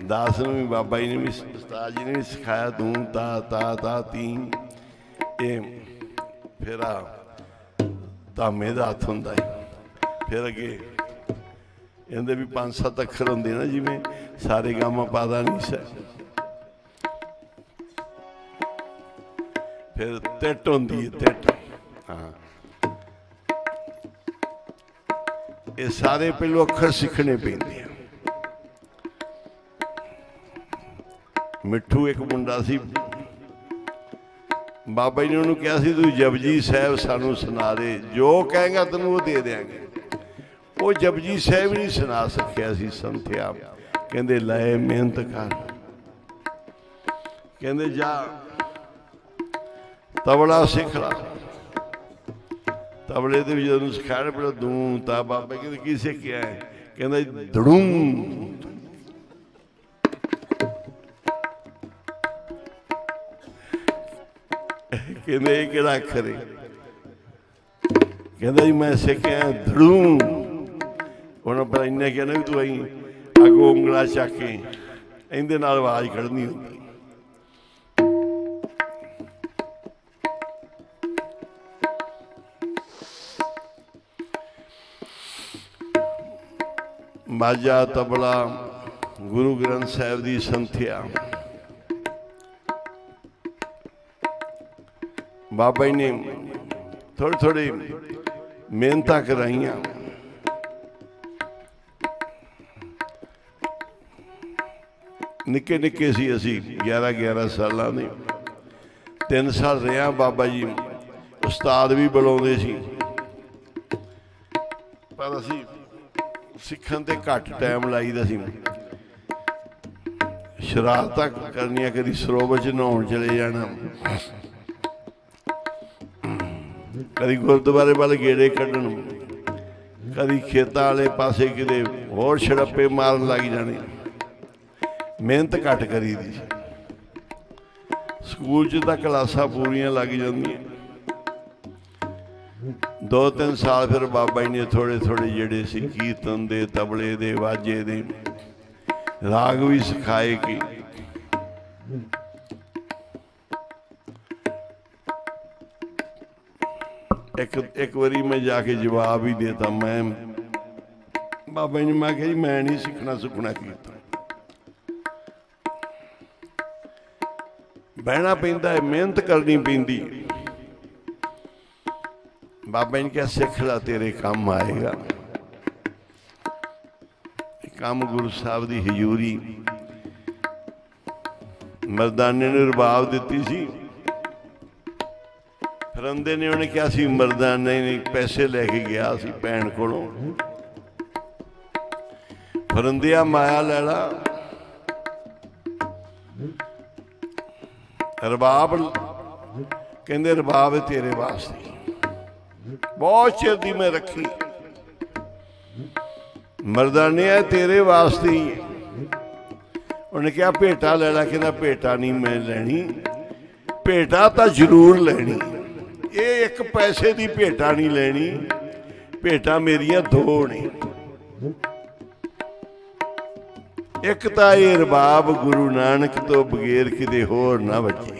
दास ने भी बाबा जी ने भी उस्ताद जी ने भी सिखाया तू ता ता ता ती ये फिर आ धामे का हथ होंदा है फिर अगे इहदे भी पांच सत्त अखर होंदे ना जिवें सारे गामा पादा नहीं सा फिर तिट होंदी है तिट हाँ ये सारे पहलू अखर सीखने पैंदे आ मिठू एक मुंडा सी बाबा जी ने उन्होंने कहा सी तू जपजी साहब सानू सुना दे जो कहेगा तेन वो दे देंगे वो जपजी साहब नहीं सुना सकिया सी संथ्या कहते लाए मेहनत कर कहते जा तबला सिख ला तबले के भी जो सिखाया पहले दूं ता बाबा कहते की सिखिया है कहते धड़ूं कहते ये केड़ा अखर है कहता जी मैं सिखिया धड़ू उन्होंने पर इन्हें कहना भी तू आई अगो उंगला चक के इहदे नाल आवाज कढ़नी होंदी माजा तबला गुरु ग्रंथ साहिब दी संथ्या बाबा जी ने थोड़ी थोड़ी मेहनत कराइया निके निके सी असी ग्यारह ग्यारह साल ने तीन साल रहा बाबा जी उस्ताद भी बुलाते सी पर असी सीखण ते घट टाइम लाईदा सी शरारतां करनियां कदी सरोवर च नहाउण चले जाना कभी गुरुद्वारे वाले गेड़े कढ़न कभी खेतों वाले पासे किते होर छड़प्पे मारन लग जाने मेहनत घट करी दी स्कूल च तां क्लासां पूरियां लग जांदियां दो तीन साल फिर बाबा जी ने थोड़े थोड़े जेड़े सी कीर्तन दे तबले दे वाजे दे राग भी सिखाए कि एक एक बारी मैं जाके जवाब ही देता मैं बाबा जी ने मैं कहा जी मैं नहीं सीखना सुखना कीर्तन बहना पैंदा है मेहनत करनी पैंदी बाबा जी ने क्या सिख ला तेरे काम आएगा काम गुरु साहब की हजूरी मर्दाने ने रबाब दी सी फरंदे ने उन्हें क्या सी मर्दाने ने पैसे लेके गया सी भैन कोलों फरंदिया माया लैला रबाब कहते रबाब तेरे वास्ते बहुत चिर दी मैं रखी मर्दाने तेरे वास्ते ही उन्हें क्या भेटा लैला कहना भेटा नहीं मैं लैनी भेटा तो जरूर लैनी ये एक पैसे की भेटा नहीं लैनी भेटा मेरिया दो ने एक तो ये रबाब गुरु नानक तो बगैर किते होर ना बचे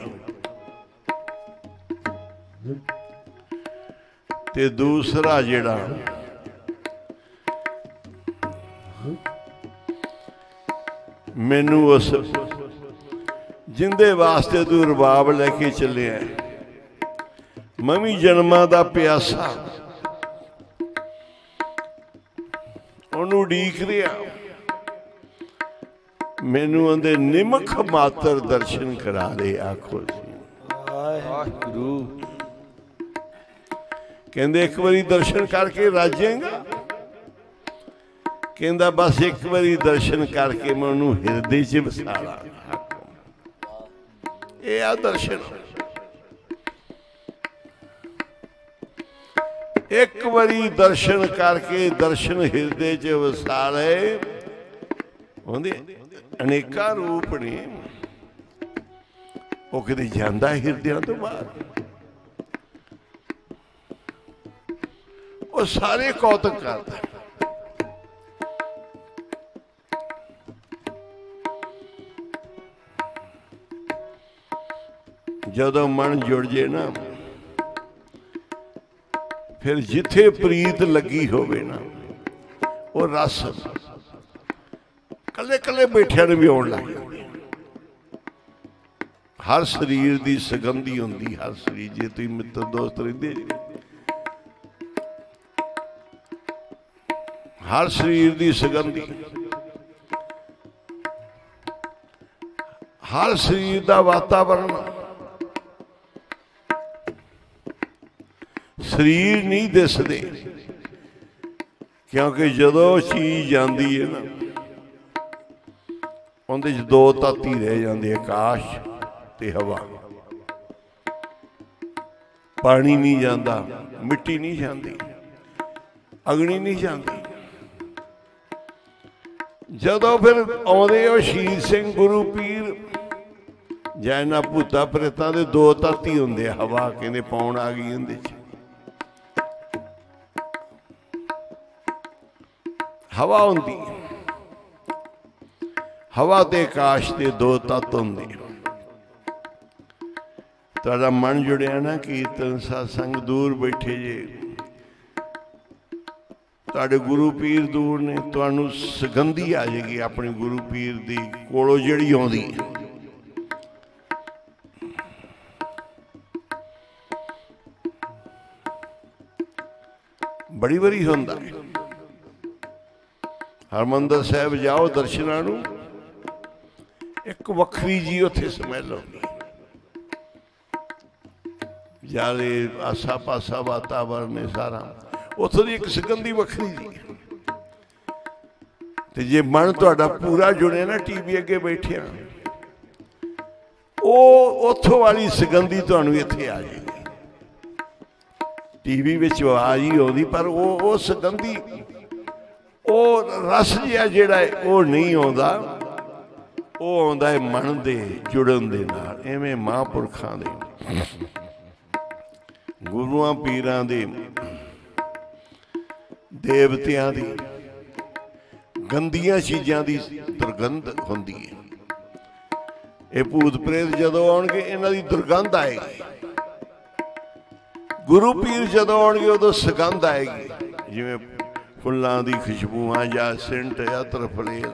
ते दूसरा जेड़ा मैनू उस जिंदे वास्ते तू रबाब लैके चले मैं भी जन्मां दा प्यासा उन्होंने उड़ीक रहा मैनू आंदे निमख मात्र दर्शन करा दे आखो गुरु कहंदे एक बारी दर्शन करके राजेगा कहंदा बस एक बारी दर्शन करके मैं उन्होंने हृदय च बसाला ये आ दर्शन एक बारी दर्शन करके दर्शन हृदय च वसाले होंदे अनेका रूप ने वो कदे जांदा हृदय तो बाहर वो सारे कौतक करता जदों मन जुड़ जे ना फिर जिथे प्रीत लगी होवे ना वो रस कले कले बैठिया ने भी आउण लग जांदी। हर शरीर की सुगंधी होंदी, हर शरीर जे तुसीं मित्र दोस्त रहिंदे हर शरीर की सुगंधी, हर शरीर का वातावरण। शरीर नहीं दिसदे क्योंकि जदों चीज जाती है ना उहदे च दो तत्त ही रह जाते, आकाश ते हवा। पानी नहीं जाता, मिट्टी नहीं जाती, अग्नि नहीं जाती। जदों फिर आउंदे हो शहीद सिंह गुरु पीर ਜਾਂ ਇਹਨਾਂ ਭੂਤਾਂ ਪ੍ਰੇਤਾਂ ਦੇ ਦੋ ਤੱਤ ਹੀ ਹੁੰਦੇ, ਹਵਾ ਕਹਿੰਦੇ ਪਾਉਣ ਆ ਗਈ ਇਹਦੇ ਚ। ਹਵਾ ਹੁੰਦੀ, ਹਵਾ ਤੇ ਆਕਾਸ਼ ਦੇ ਦੋ ਤੱਤ ਹੁੰਦੇ। ਤੁਹਾਡਾ ਮਨ ਜੁੜਿਆ ਨਾ ਕੀਰਤਨ ਸਤਸੰਗ, ਦੂਰ ਬੈਠੇ ਜੇ ਤੁਹਾਡੇ ਗੁਰੂ ਪੀਰ ਦੂਰ ਨੇ, ਤੁਹਾਨੂੰ ਸੁਗੰਧੀ ਆ ਜਾਏਗੀ ਆਪਣੀ ਗੁਰੂ ਪੀਰ ਦੀ ਕੋਲੋਂ ਜਿਹੜੀ ਆਉਂਦੀ ਹੈ। बड़ी बारी होंदा हरमंदर साहब जाओ दर्शनां नूं, एक वखरी जी उत्थे स्मैल आउंदी, जाले आसा पासा वातावरण है सारा, उत्थों दी एक सुगंधी वखरी जी। ते जे मन तुहाडा पूरा जुड़े ना टीवी अगे बैठिया, ओ उत्थों वाली सुगंधी तुहानूं इत्थे आ जाएगी। टीवी विच आवाज ही आउंदी पर वो वो सुगंधी वो रस जिहा जिहड़ा है वो नहीं आउंदा, वो आउंदा है मन दे जुड़न दे नाल। इवें महापुरखां दे गुरुआं पीरां दे देवतियां दी गंदियां चीज़ां दी दुर्गंध हुंदी है। ये भूत प्रेत जदों आउणगे इन्हां दी दुर्गंध आएगी, गुरु पीर जदों आउणगे उदों सुगंध आएगी, जिवें फुल्लां दी खुशबूआं या सेंट या तरफलेल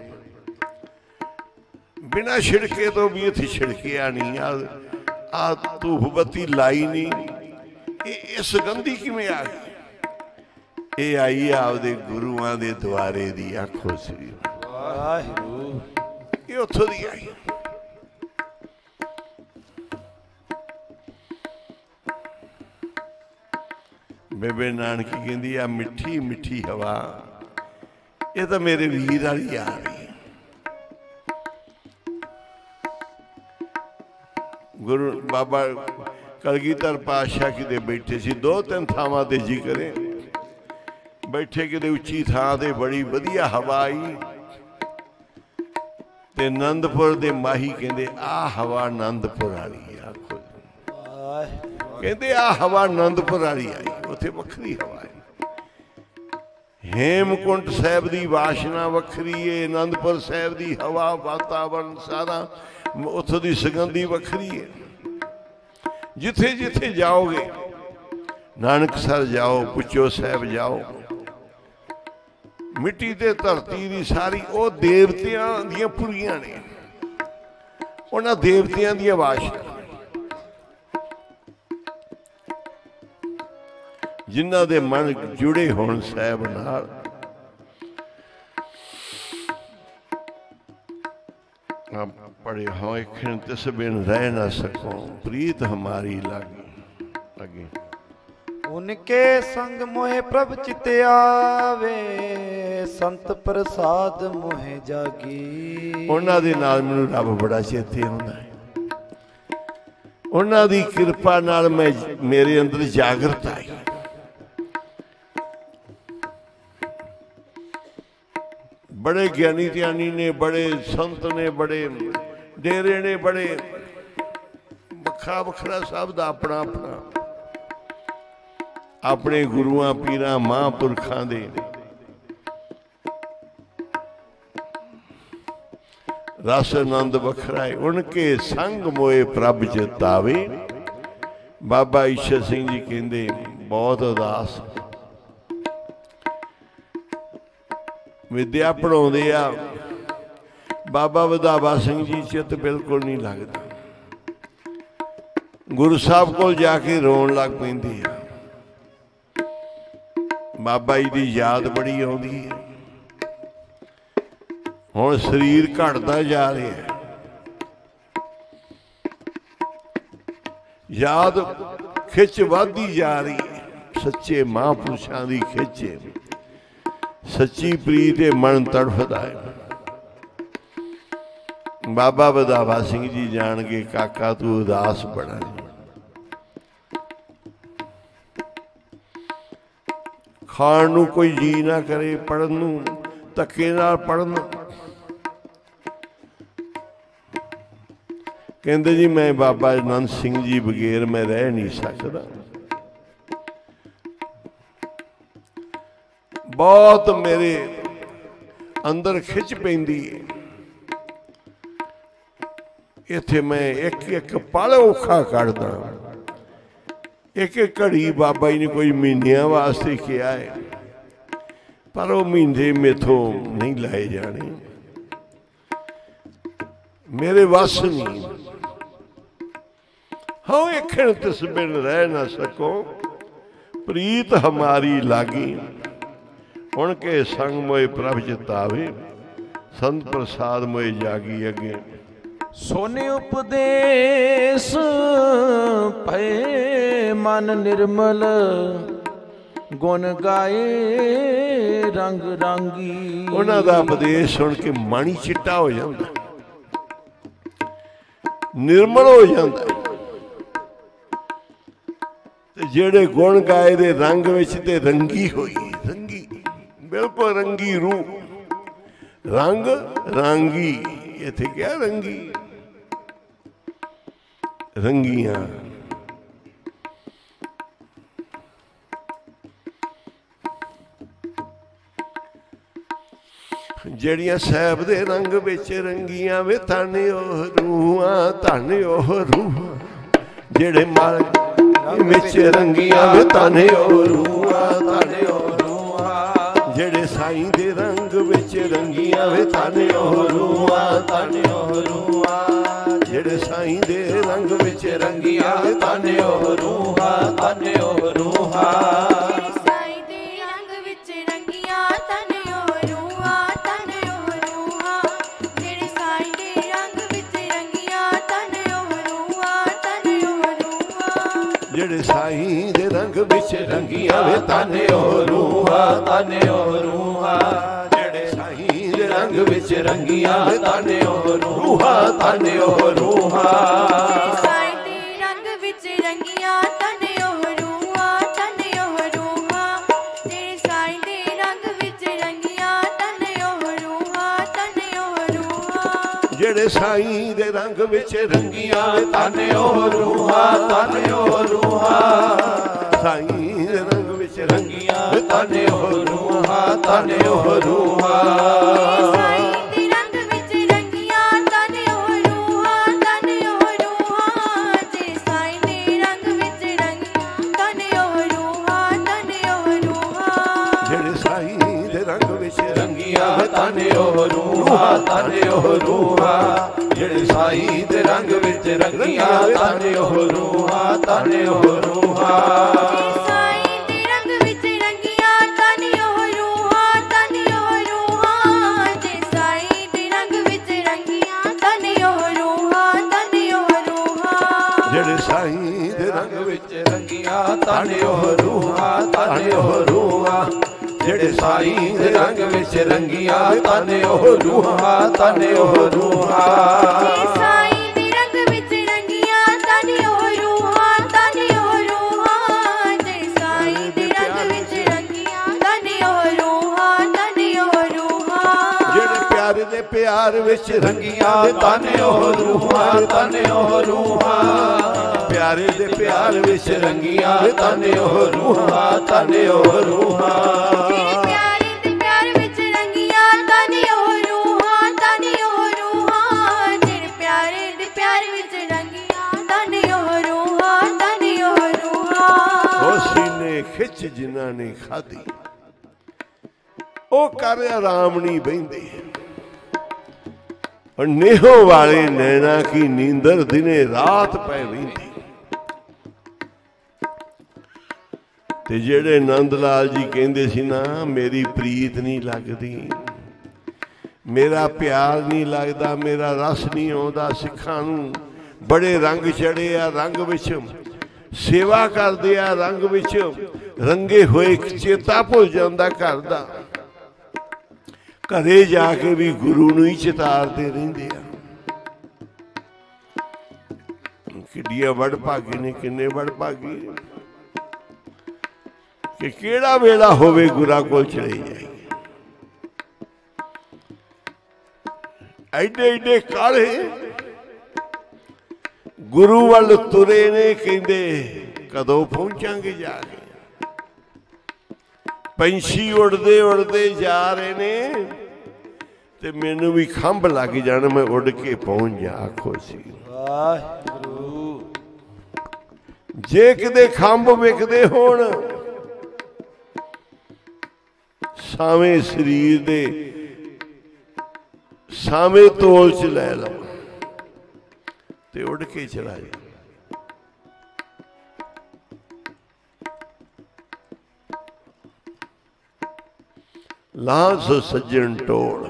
बिना छिड़के तो भी इत्थे छिड़किया नहीं, आ आ धूफ बत्ती लाई नहीं, ये सुगंधी किवें आ गई? ये आई आपदे गुरुआं दे द्वारे दी आखो सी वाहिगुरू, ये उत्थों दी आई। बेबे नानकी कहती आ मिठी मिठी हवा, ये तो मेरे वीर वाली आ रही। गुरु बाबा कलगीधर पातशाह किते बैठे सी, दो तीन थावां ते जी करे बैठे, किते उच्ची थां ते बड़ी वधिया हवा आई ते आनंदपुर दे माही कहंदे आ हवा आनंदपुर वाली। आखो कहते आ हवा आनंदपुर वाली आई, उत्थे वखरी हवा है। हेमकुंट साहब की वासना वखरी है, आनंदपुर साहब की हवा वातावरण सारा उत्थों की सुगंधी वखरी है। जिथे जिथे जाओगे, नानकसर जाओ, पुचो साहब जाओ, मिट्टी ते धरती की सारी वो देवतियां दियां पुरियां ने, उन्हां देवतियां दी वासना जिन्हां दे मन जुड़े होण साहब नाल। पढ़े हो इखन तिस बिन रह न सको, प्रीत हमारी लागी लगी। उनके संग मोहे प्रभ चित आवे, संत प्रसाद मोहे जागी। उन्हां दे नाल मैनूं रब बड़ा चेते आउंदा है, उन्हां दी किरपा नाल मैं मेरे अंदर जागृत आई। बड़े ज्ञानी ध्यानी ने, बड़े संत ने, बड़े डेरे ने, बड़े बखरा बखरा सब दा अपना अपना अपने गुरुआं पीरां महापुरखां दे रस आनंद वखरा है। उनके संग मोए प्रभ चितावे। बाबा ईश्वर सिंह जी कहते बहुत उदास विद्या पढ़ाते आ। बाबा वधावा सिंह जी चित बिल्कुल नहीं लगता। गुरु साहब को जाके रोन लग पैंदी है। बाबा जी की याद बड़ी आती है। हुण शरीर घटता जा रहा है। याद खिच वधदी जा रही है। सच्चे महापुरुषों की खिच है। सच्ची प्रीत है। मन तड़फदा है। बाबा वधावा सिंह जी जान के काका तू उदास बड़ा है। खाण नूं कोई जी ना करे, पढ़न नूं धक्के नाल पढ़न। कहते जी मैं बाबा आनंद सिंह जी बगैर मैं रह नहीं सकता। बहुत मेरे अंदर खिच पैंदी है। इत्थे मैं एक एक पल औखा कढ़दा। एक एक घड़ी बाबा जी ने कोई महीनिया वास्ते किया है, पर वो महीने मेथों नहीं लाए जाने। मेरे वस नहीं। हाँ एक क्षण तिस बिन रह ना सको, प्रीत हमारी लागी। उनके संग मोए प्रभ चितावे, संत प्रसाद मोए जागी अगे। सोने उपदेश भये मन निर्मल, गुण गाए रंग रांगी। उन्हां दा उपदेश सुन के मन ही चिट्टा हो जाता, निर्मल हो जाता। जेड़े गुण गाए दे रंग विच ते रंगी होई, रंगी बिल्कुल रंगी रूह। रंग रांगी, इत्थे क्या रंगी रंगियां। जड़ियां साहब दे रंग विच रंगियां वे ताने ओह रूहां, ताने ओह रूहां। जेड़े मार्ग विच रंगियां वे ताने ओह रूहां, ताने ओह रूहां। जेड़े साईं दे रंग विच रंगियां वे ताने ओह रूहां, ताने ओह रूहां। जेड़े साईं दे रंग विच रंगियां वे ताने ओह रूहां, ताने ओह रूहां। साईं दे रंग विच रंगियां ताने ओह रूहां, ताने ओह रूहां। जेड़े साईं दे रंग विच रंगियां ताने ओह रूहां, ताने ओह रूहां। जेड़े साईं दे रंग विच रंगियां वे ताने ओह रूहां, ताने ओह रूहां। जेड़े साईं दे रंग विच रंगियां वे ताने ओह रूहां, ताने ओह रूहां। साईं दे रंग विच रंगियां ताने ओह रूहां, ताने ओह रूहां। जेड़े साईं दे रंग विच रंगियां ताने ओह रूहां, ताने ओह रूहां। जेड़े साईं दे रंग विच रंगियां वे ताने ओह रूहां, ताने ओह रूहां। साईं दे रंग विच रंगियां वे ताने ओह रूहां, ताने ओह रूहां। साईं दे रंग विच रंगियां ताने ओह रूहां, ताने ओह रूहां। जे साईं दे रंग विच रंगियां ताने ओह रूहां, ताने ओह रूहां। जेड़े साईं दे रंग विच रंगियां वे ताने ओह रूहां, ताने ओह रूहां। जेड़े साईं दे रंग विच रंगियां वे ताने ओह रूहां, ताने ओह रूहां। साईं दे रंग विच रंगियां ताने ओह रूहां, ताने ओह रूहां। जे साईं दे रंग विच रंगियां ताने ओह रूहां, ताने ओह रूहां। जेड़े साईं दे रंग विच रंगियां ताने ओह रूहां, ताने ओह रूहां। जेड़े साईं दे रंग विच रंगियां ताने ओह रूहां, ताने ओह रूहां। साईं दे रंग विच रंगियां ताने ओह रूहां, ताने ओह रूहां। जे साईं दे रंग विच रंगियां ताने ओह रूहां, ताने ओह रूहां। जेड़े प्यारे दे प्यार विच रंगियां ताने ओह रूहां, ताने ओह रूहां। प्यारे दे प्यार विच रंगियां ताने ओह रूहां, ताने ओह रूहां। प्यारे दे प्यार विच रंगियां ताने ओह रूहां, ताने ओह रूहां। ਨੇ ਖਿੱਚ ਜਿਨ੍ਹਾਂ ਨੇ ਖਾਧੀ, ਉਹ ਕਰ ਆਰਾਮ ਨਹੀਂ ਬਹਿੰਦੇ। नेहो वाले नैना की नींदर दिने रात पै वहिंदी। ते जेड़े नंद लाल जी कहंदे सी ना मेरी प्रीत नहीं लगदी, मेरा प्यार नहीं लगदा, मेरा रस नहीं आउंदा, सिखां नूं बड़े रंग चढ़े आ, रंग विच सेवा करदे आ, रंग विच रंगे होए चेता भुल जांदा घर दा। घरे जाके भी गुरु नूं ही चितारते रहिंदे आ। किड्डियां वडभागी ने, किन्ने वडभागी कि केड़ा वेला होवे गुरा कोल चले जाइए। एडे एडे काले गुरु वल तुरे ने, कहंदे कदों पहुंचांगे जाके। पंछी उड़ते उड़ते जा रहे ने ते मैनू भी खंभ लग जाना, मैं उड़ के पहुंच जा। आखो सी जे किते खंभ विकदे होण, सावें शरीर दे सावें तोल च लै लो ते उड़ के चला जा। लांस सज्जन टोल,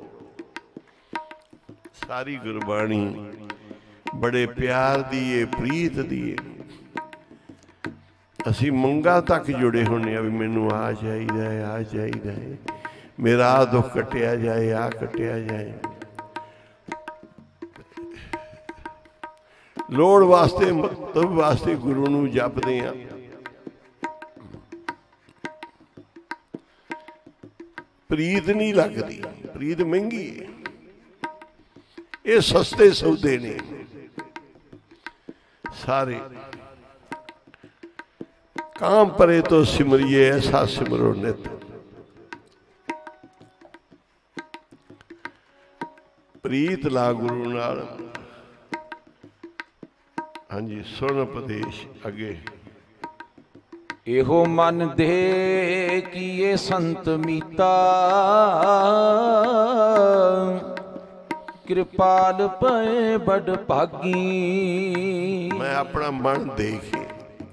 सारी गुरबाणी बड़े प्यार दी है, प्रीत दी है। असी मंगा तक जुड़े होने भी मैनू आ चाहिए है, आ चाहिए है, मेरा आ दुख कटिया जाए, आ कटिया जाए। लोड़ वास्ते मतलब वास्ते गुरु नूं जपदे आ। प्रीत नहीं लगती, प्रीत महंगी है, ये सस्ते सौदे ने सारे। काम परे तो सिमरिए ऐसा सिमरो नित, प्रीत ला गुरु नाल। हाँ जी, सुन उपदेश अगे। एहो मन दे कि ये संत मीता, कृपाल पे बड़ भागी। मैं अपना मन देखे,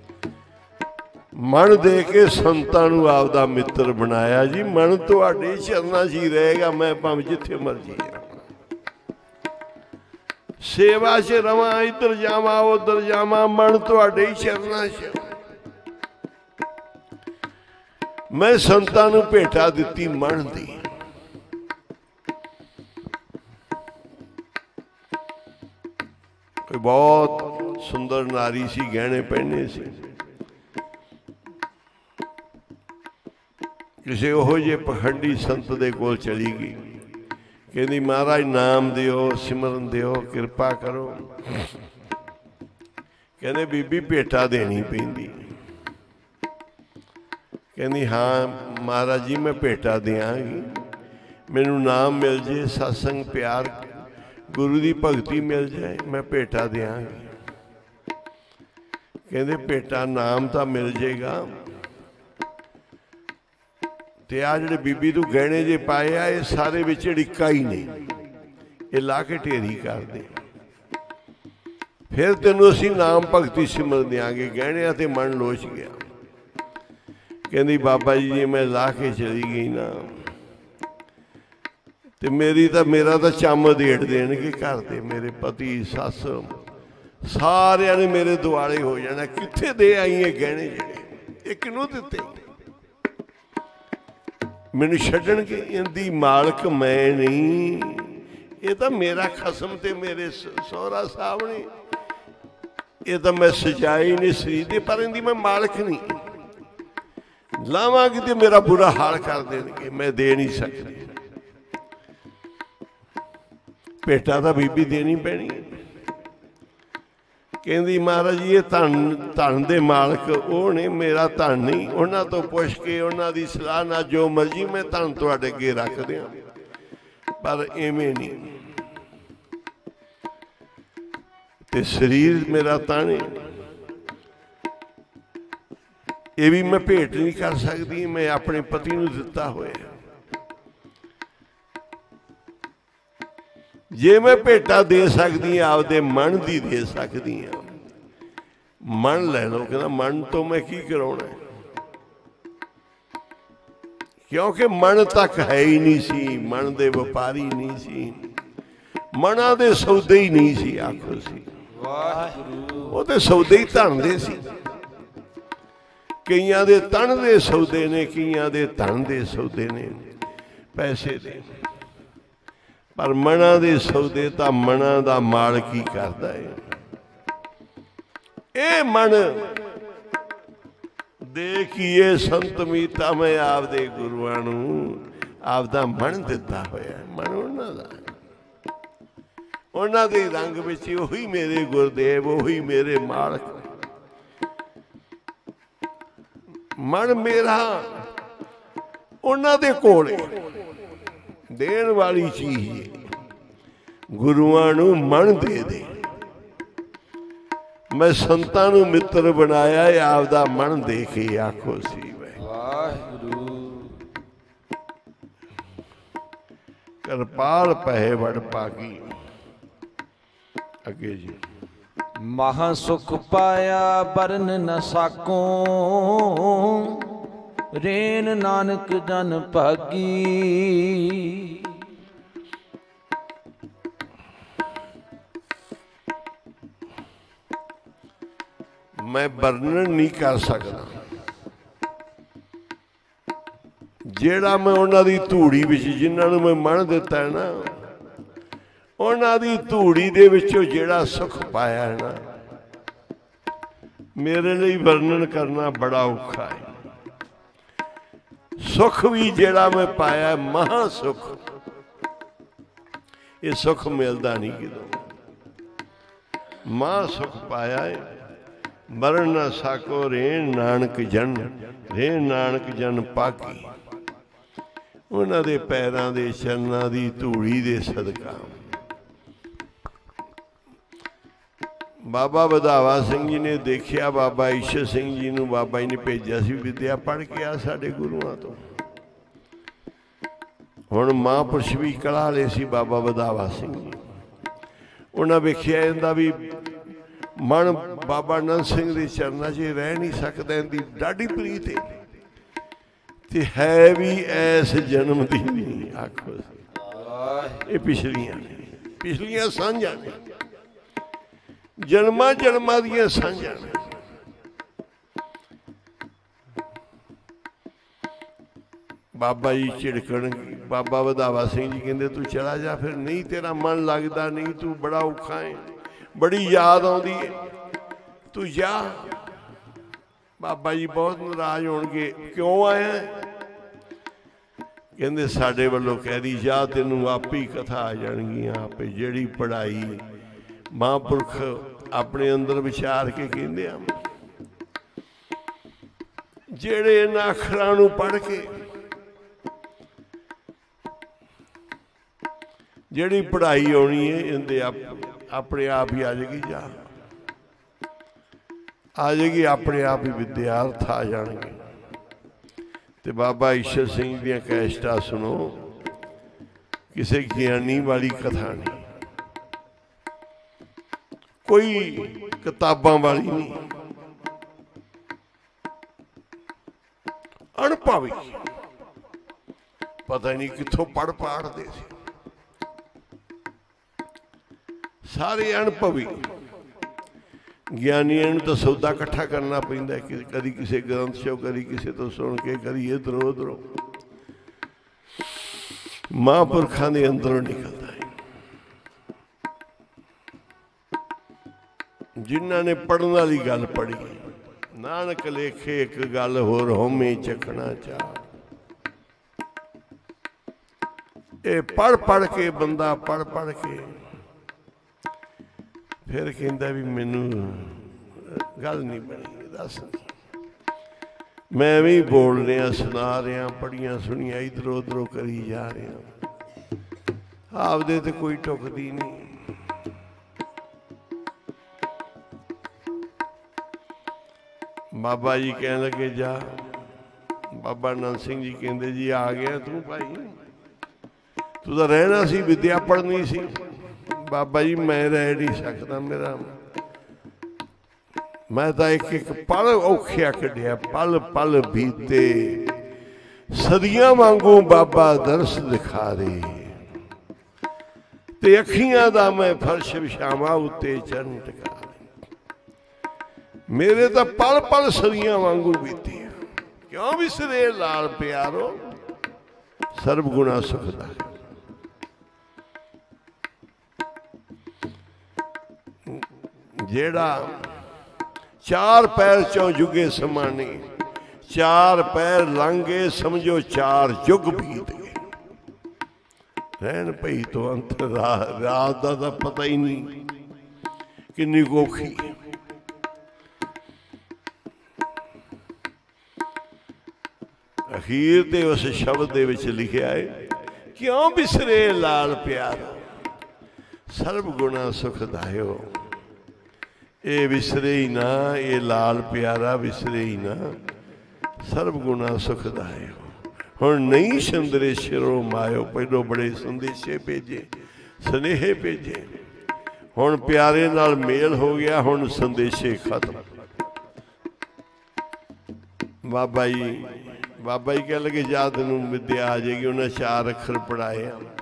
मन दे के संतां नूं आपदा मित्र बनाया जी। मन तुहाडे चरनां च ही रहेगा, मैं भावें जिथे मर्जी आ। सेवा च रवां, इधर जावां उधर जावां, मन तुहाडे ही चरनां च। मैं संतां नूं भेटा दित्ती मन दी। कोई बहुत सुंदर नारी सी, गहने पहने सी, किसी ओहो जे पखंडी संत दे कोल चली गई, कहंदी महाराज नाम दिओ, सिमरन दिओ, कृपा करो। कहंदे बीबी भेटा देनी पैंदी। कहनी हाँ महाराज जी मैं भेटा देंगी, मैनू नाम मिल जाए, सत्संग प्यार गुरु की भगती मिल जाए, मैं भेटा देंगी। कहते भेटा नाम तो मिल जाएगा, ते आ जिहड़े बीबी तू गहने जे पाए आ ये सारे विच ढिक्का ही ने, ये ला के ढेरी कर दे, फिर तेनों असीं नाम भगती सिमर देंगे। गहणियां ते मन लोच गया। कहती बाबा जी जी मैं ला के चली गई ना ते मेरी तो मेरा तो चम देड़ देणगे घर दे, मेरे पति सस सारिया ने मेरे दुआले हो जाना, कित्थे दे आई है गहने जेड़े, ये किनू दिते, मैनू छड्डणगे, इहदी मालक मैं नहीं, ये तो मेरा खसम ते मेरे सौहरा साहब ने, ये तो मैं सजाई नहीं सरीदी, पर इहदी मैं मालक नहीं। लावांगी तो मेरा बुरा हाल कर देंगे, मैं दे नहीं सकती। भेटा तो बीबी देनी पैनी। कहती महाराज ये धन धन दे मालक वो ने, मेरा धन नहीं। उन्होंने तो पुछ के उन्हों की सलाह ना जो मर्जी मैं धन तुहाडे अगे रख दियां, पर इवें नहीं। ते शरीर मेरा ताने ये भी मैं भेंट नहीं कर सकती, मैं अपने पति नूं दिता होया। जे मैं भेटा दे सकती आपदे मन की दे सकती हाँ। मन ले लो, कहना मन तो मैं की कराउणा है, क्योंकि मन तक है ही नहीं सी, मन दे व्यापारी नहीं सी, मना दे सौदे ही नहीं सी। आखो सी वो तो सौदे ही धन दे सी। कईयां दे तन दे सौदे ने, कईयां दे धन दे सौदे ने, पैसे दे। पर मना दे सौदे तां मना दा माल की करदा है। ए मन देखिए संत मीता मैं आपदे गुरुआं नूं आपदा मन दिता होया। मन उन्हां दा, उन्हां दे रंग विच ओही मेरे गुरदेव, ओही मेरे मालक। मन मेरा उन्हां दे कोल देण वाली चीज है। गुरुआं नूं मन दे दे। मैं संतां नूं मित्र बनाया है, आपदा मन दे के। आखो सी वाहिगुरू किरपाल पहे वड़ पागी। अगे जी महा सुख पाया बरन न साको, रेन नानक जन भागी। मैं वर्णन नहीं कर सकता। जेड़ा मैं उन्हां दी धूड़ी विच जिन्हां नूं मैं मन दिता है ना, उन्हां दी धूड़ी दे विचों जेड़ा सुख पाया है ना, मेरे लिए वर्णन करना बड़ा औखा है। सुख भी जेड़ा मैं पाया महा सुख, ये सुख मिलता नहीं कितों। महा सुख पाया है। मरण न साको रेण नानक जन, रेण नानक जन पाकी। उन्हां दे पैरां दे चरनां दी धूड़ी दे सदका। बाबा वधावा सिंह जी ने देखिया बाबा ईश्वर सिंह जी नूं बाबा जी ने भेजा सी विद्या पढ़ के आ साडे गुरुआं तो। हुण महापुरुष भी कला ले सी बाबा वधावा सिंह जी। उन्हां वेखिया इहदा भी मन बाबा नंद सिंह के चरणों च रह नहीं सकता, इनकी डाढ़ी प्रीत है ते है भी ऐस जन्म दी नहीं। आखो ये पिछलियां ने, पिछलियां सांझां ने, जन्मां जन्मां दियां सांझां ने। बाबा जी झिड़कण, बाबा वधावा सिंह जी कहते तू चला जा, फिर नहीं तेरा मन लगता, नहीं तू बड़ा औखा है, बड़ी याद आती है, तू जा। बाबा जी बहुत नाराज होणगे, क्यों आया? कहते साडे वल्लों कह दी जा, तेनू आप ही कथा आ जाणगियां। आपे जिहड़ी पढ़ाई महापुरख अपने अंदर विचार के कहंदे आ, जिहड़े इन्हां अखरां नूं पढ़ के जिहड़ी पढ़ाई आउणी है, इहदे आप अपने आप ही आ जाएगी। जा आ जाएगी, अपने आप ही विद्यार्थ आ जाएंगे। तो बाबा ईश्वर सिंह दियां कैसटां सुनो, किसी ज्ञानी वाली कथा नहीं, कोई किताबां वाली नहीं, अणभावी। पता नहीं कित्थों पढ़ पाढ़ते सी, सारे अणभवी। ज्ञानियों तो सौदा इकट्ठा करना पैंदा, कि कभी किसी ग्रंथ चो, कभी किसी तो सुन के, कभी इधरों उधरों। महापुरखों के अंदरों निकलता है। जिन्हों ने पढ़ने वाली गल पढ़ी, नानक लेखे एक गल होर होमे चखना चाह। ये पढ़ पढ़ के बंदा पढ़ पढ़ के फिर कहता भी मैनू गल नहीं बनी, दस मैं भी बोल रहा, सुना रहा, पढ़िया सुनिया इधरों उधरों करी जा रहा, आपदे तो कोई टुकदी नहीं। बाबा जी कहने लगे जा। बाबा नंद सिंह जी कहते जी आ गया तू भाई, तू तो रहना सी, विद्या पढ़नी सी। बाबा जी मैं रह नहीं सकता, मेरा मैं तो एक एक पल औखिया कढ़िया, पल पल बीते सदियां वांगू बाबा दरस दिखा रहे ते अखियां दा मैं फर्श विछावां उत्ते चरण टिका दे। मेरे तो पल पल सदियां वांगू बीते, क्यों विसरे लाल प्यारो सर्व गुणा सुखदा। जेड़ा चार पैर चौ जुगे समाने, चार पैर लांगे समझो चार युग बीत गए। रहन पई तो अंत रात का तो पता ही नहीं किन्नी औखी। अखीर ते उस शब्द दे विच लिखिया है, क्यों बिसरे लाल प्यारा सर्व गुणा सुखदायो। ये विसरे ही ना, ये लाल प्यारा विसरे ही ना, सर्व गुणा सुखदायो। हुण नहीं संदरे शिरों मायो, पहलों बड़े संदेशे भेजे, स्नेहे भेजे, हुण प्यारे नाल मेल हो गया, हुण संदेशे खत्म। बाबा जी बाबा जी कह लगे जा तेनू विद्या आ जाएगी। उन्हें चार अखर पढ़ाए,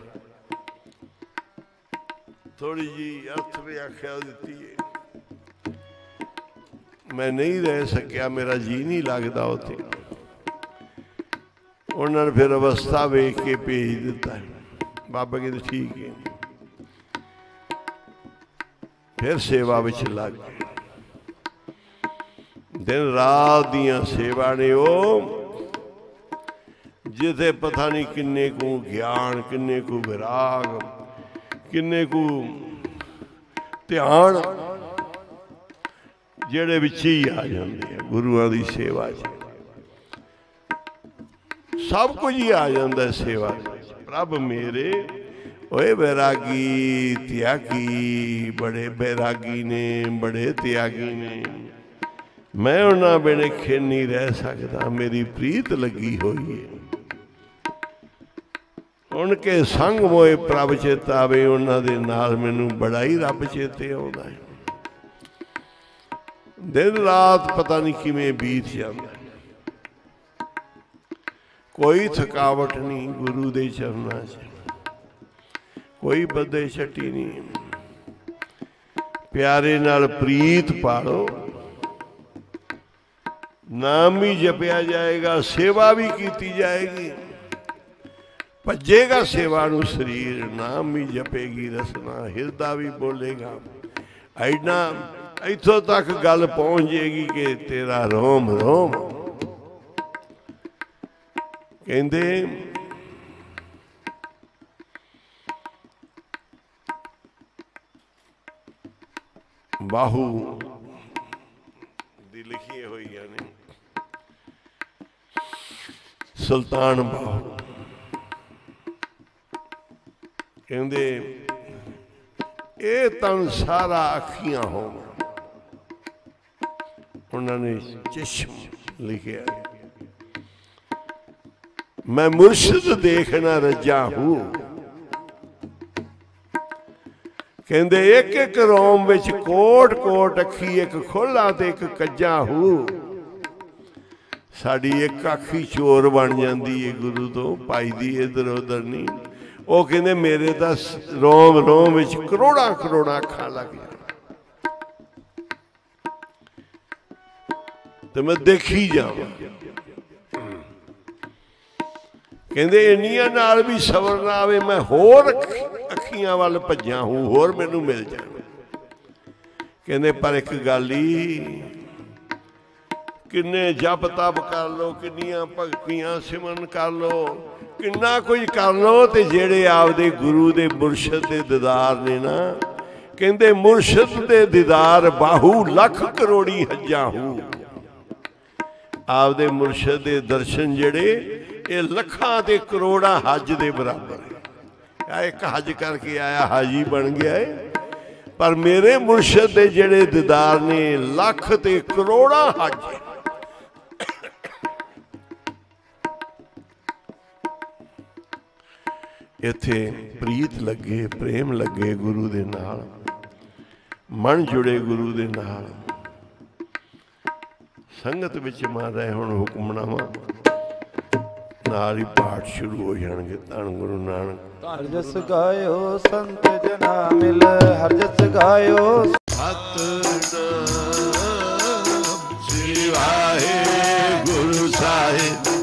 थोड़ी जी अर्थ व्याख्या दी है। मैं नहीं रह सकिया, मेरा जी नहीं लगता उत्थे। उन्होंने फिर अवस्था वेख के भेज दिता है। बाबा कहते ठीक है, फिर सेवा विच लग गए। दिन रात दियां सेवा ने वो जिथे पता नहीं किन्ने को ज्ञान, किन्ने को विराग, किन्ने को ध्यान जेड़े विच ही आ जाते हैं। गुरुआं दी सेवा च सब कुछ ही आ जाता है सेवा। प्रभ मेरे ओए बैरागी त्यागी, बड़े बैरागी ने, बड़े त्यागी ने, मैं उन्हां बिने खिन नहीं रह सकता, मेरी प्रीत लगी हुई है। उनके संग मोए प्रभ चेतावे, उन्हां दे नाल मैनू बड़ा ही रब चेते आउंदा है। दिन रात पता नहीं किवें बीत जाता, कोई थकावट नहीं गुरु दे चरनां च, कोई बदे छटी नहीं। प्यारे नाल प्रीत पालो, नाम भी जपया जाएगा, सेवा भी की जाएगी, भजेगा सेवा नूं शरीर, नाम भी जपेगी रसना, हिरदा भी बोलेगा। ऐना इथों तक गल पहुंच जाएगी कि तेरा रोम रोम कहंदे बाहू दी लिखी हुई ने, सुल्तान बाहू कहंदे ये तन सारा अखियां हो। उन्होंने चिश्म लिखे, मैं मुर्शिद देखना रजा हूं। कहंदे एक एक रोम विच कोट कोट अखी, एक खोला ते एक कज्जा हूं। साड़ी एक अखी चोर बन जाती है गुरु तो, पाई दी इधर उधर नहीं। वो कहते मेरे तो रोम रोम विच करोड़ा करोड़ा अखा लग जाए तो मैं देखी जावां। कहते इन्नियां नाल भी सबर ना आवे, मैं होर अखियां वाल भज्जा हूं, होर मैनू मिल जाए। कहते पर एक गल ही, किन्ने जप तप कर लो, किन्नियां भगतियां सिमरन कर लो, किन्ना कुछ कर लो, ते जेड़े आपदे गुरु दे मुर्शद दे दीदार ने ना, कहंदे मुर्शद दे दीदार बाहू लख करोड़ी हज्जा हूं। आपदे मुर्शद दे दर्शन जेड़े ये लखां ते करोड़ा हज दे बराबर है। एक हज करके आया हाजी बन गया है, पर मेरे मुर्शद दे जेड़े दीदार ने लख ते करोड़ा हज। इत्थे प्रीत लगे, प्रेम लगे गुरु दे नाल, मन जुड़े गुरु दे नाल, संगत विच महाराज हुण हुक्मनामा नाल ही पाठ शुरू हो जाणगे। धन गुरु नानक। हर जस गायो संत जना मिल, हर जस गायो सतनाम श्री वाहे गुरु साहिब।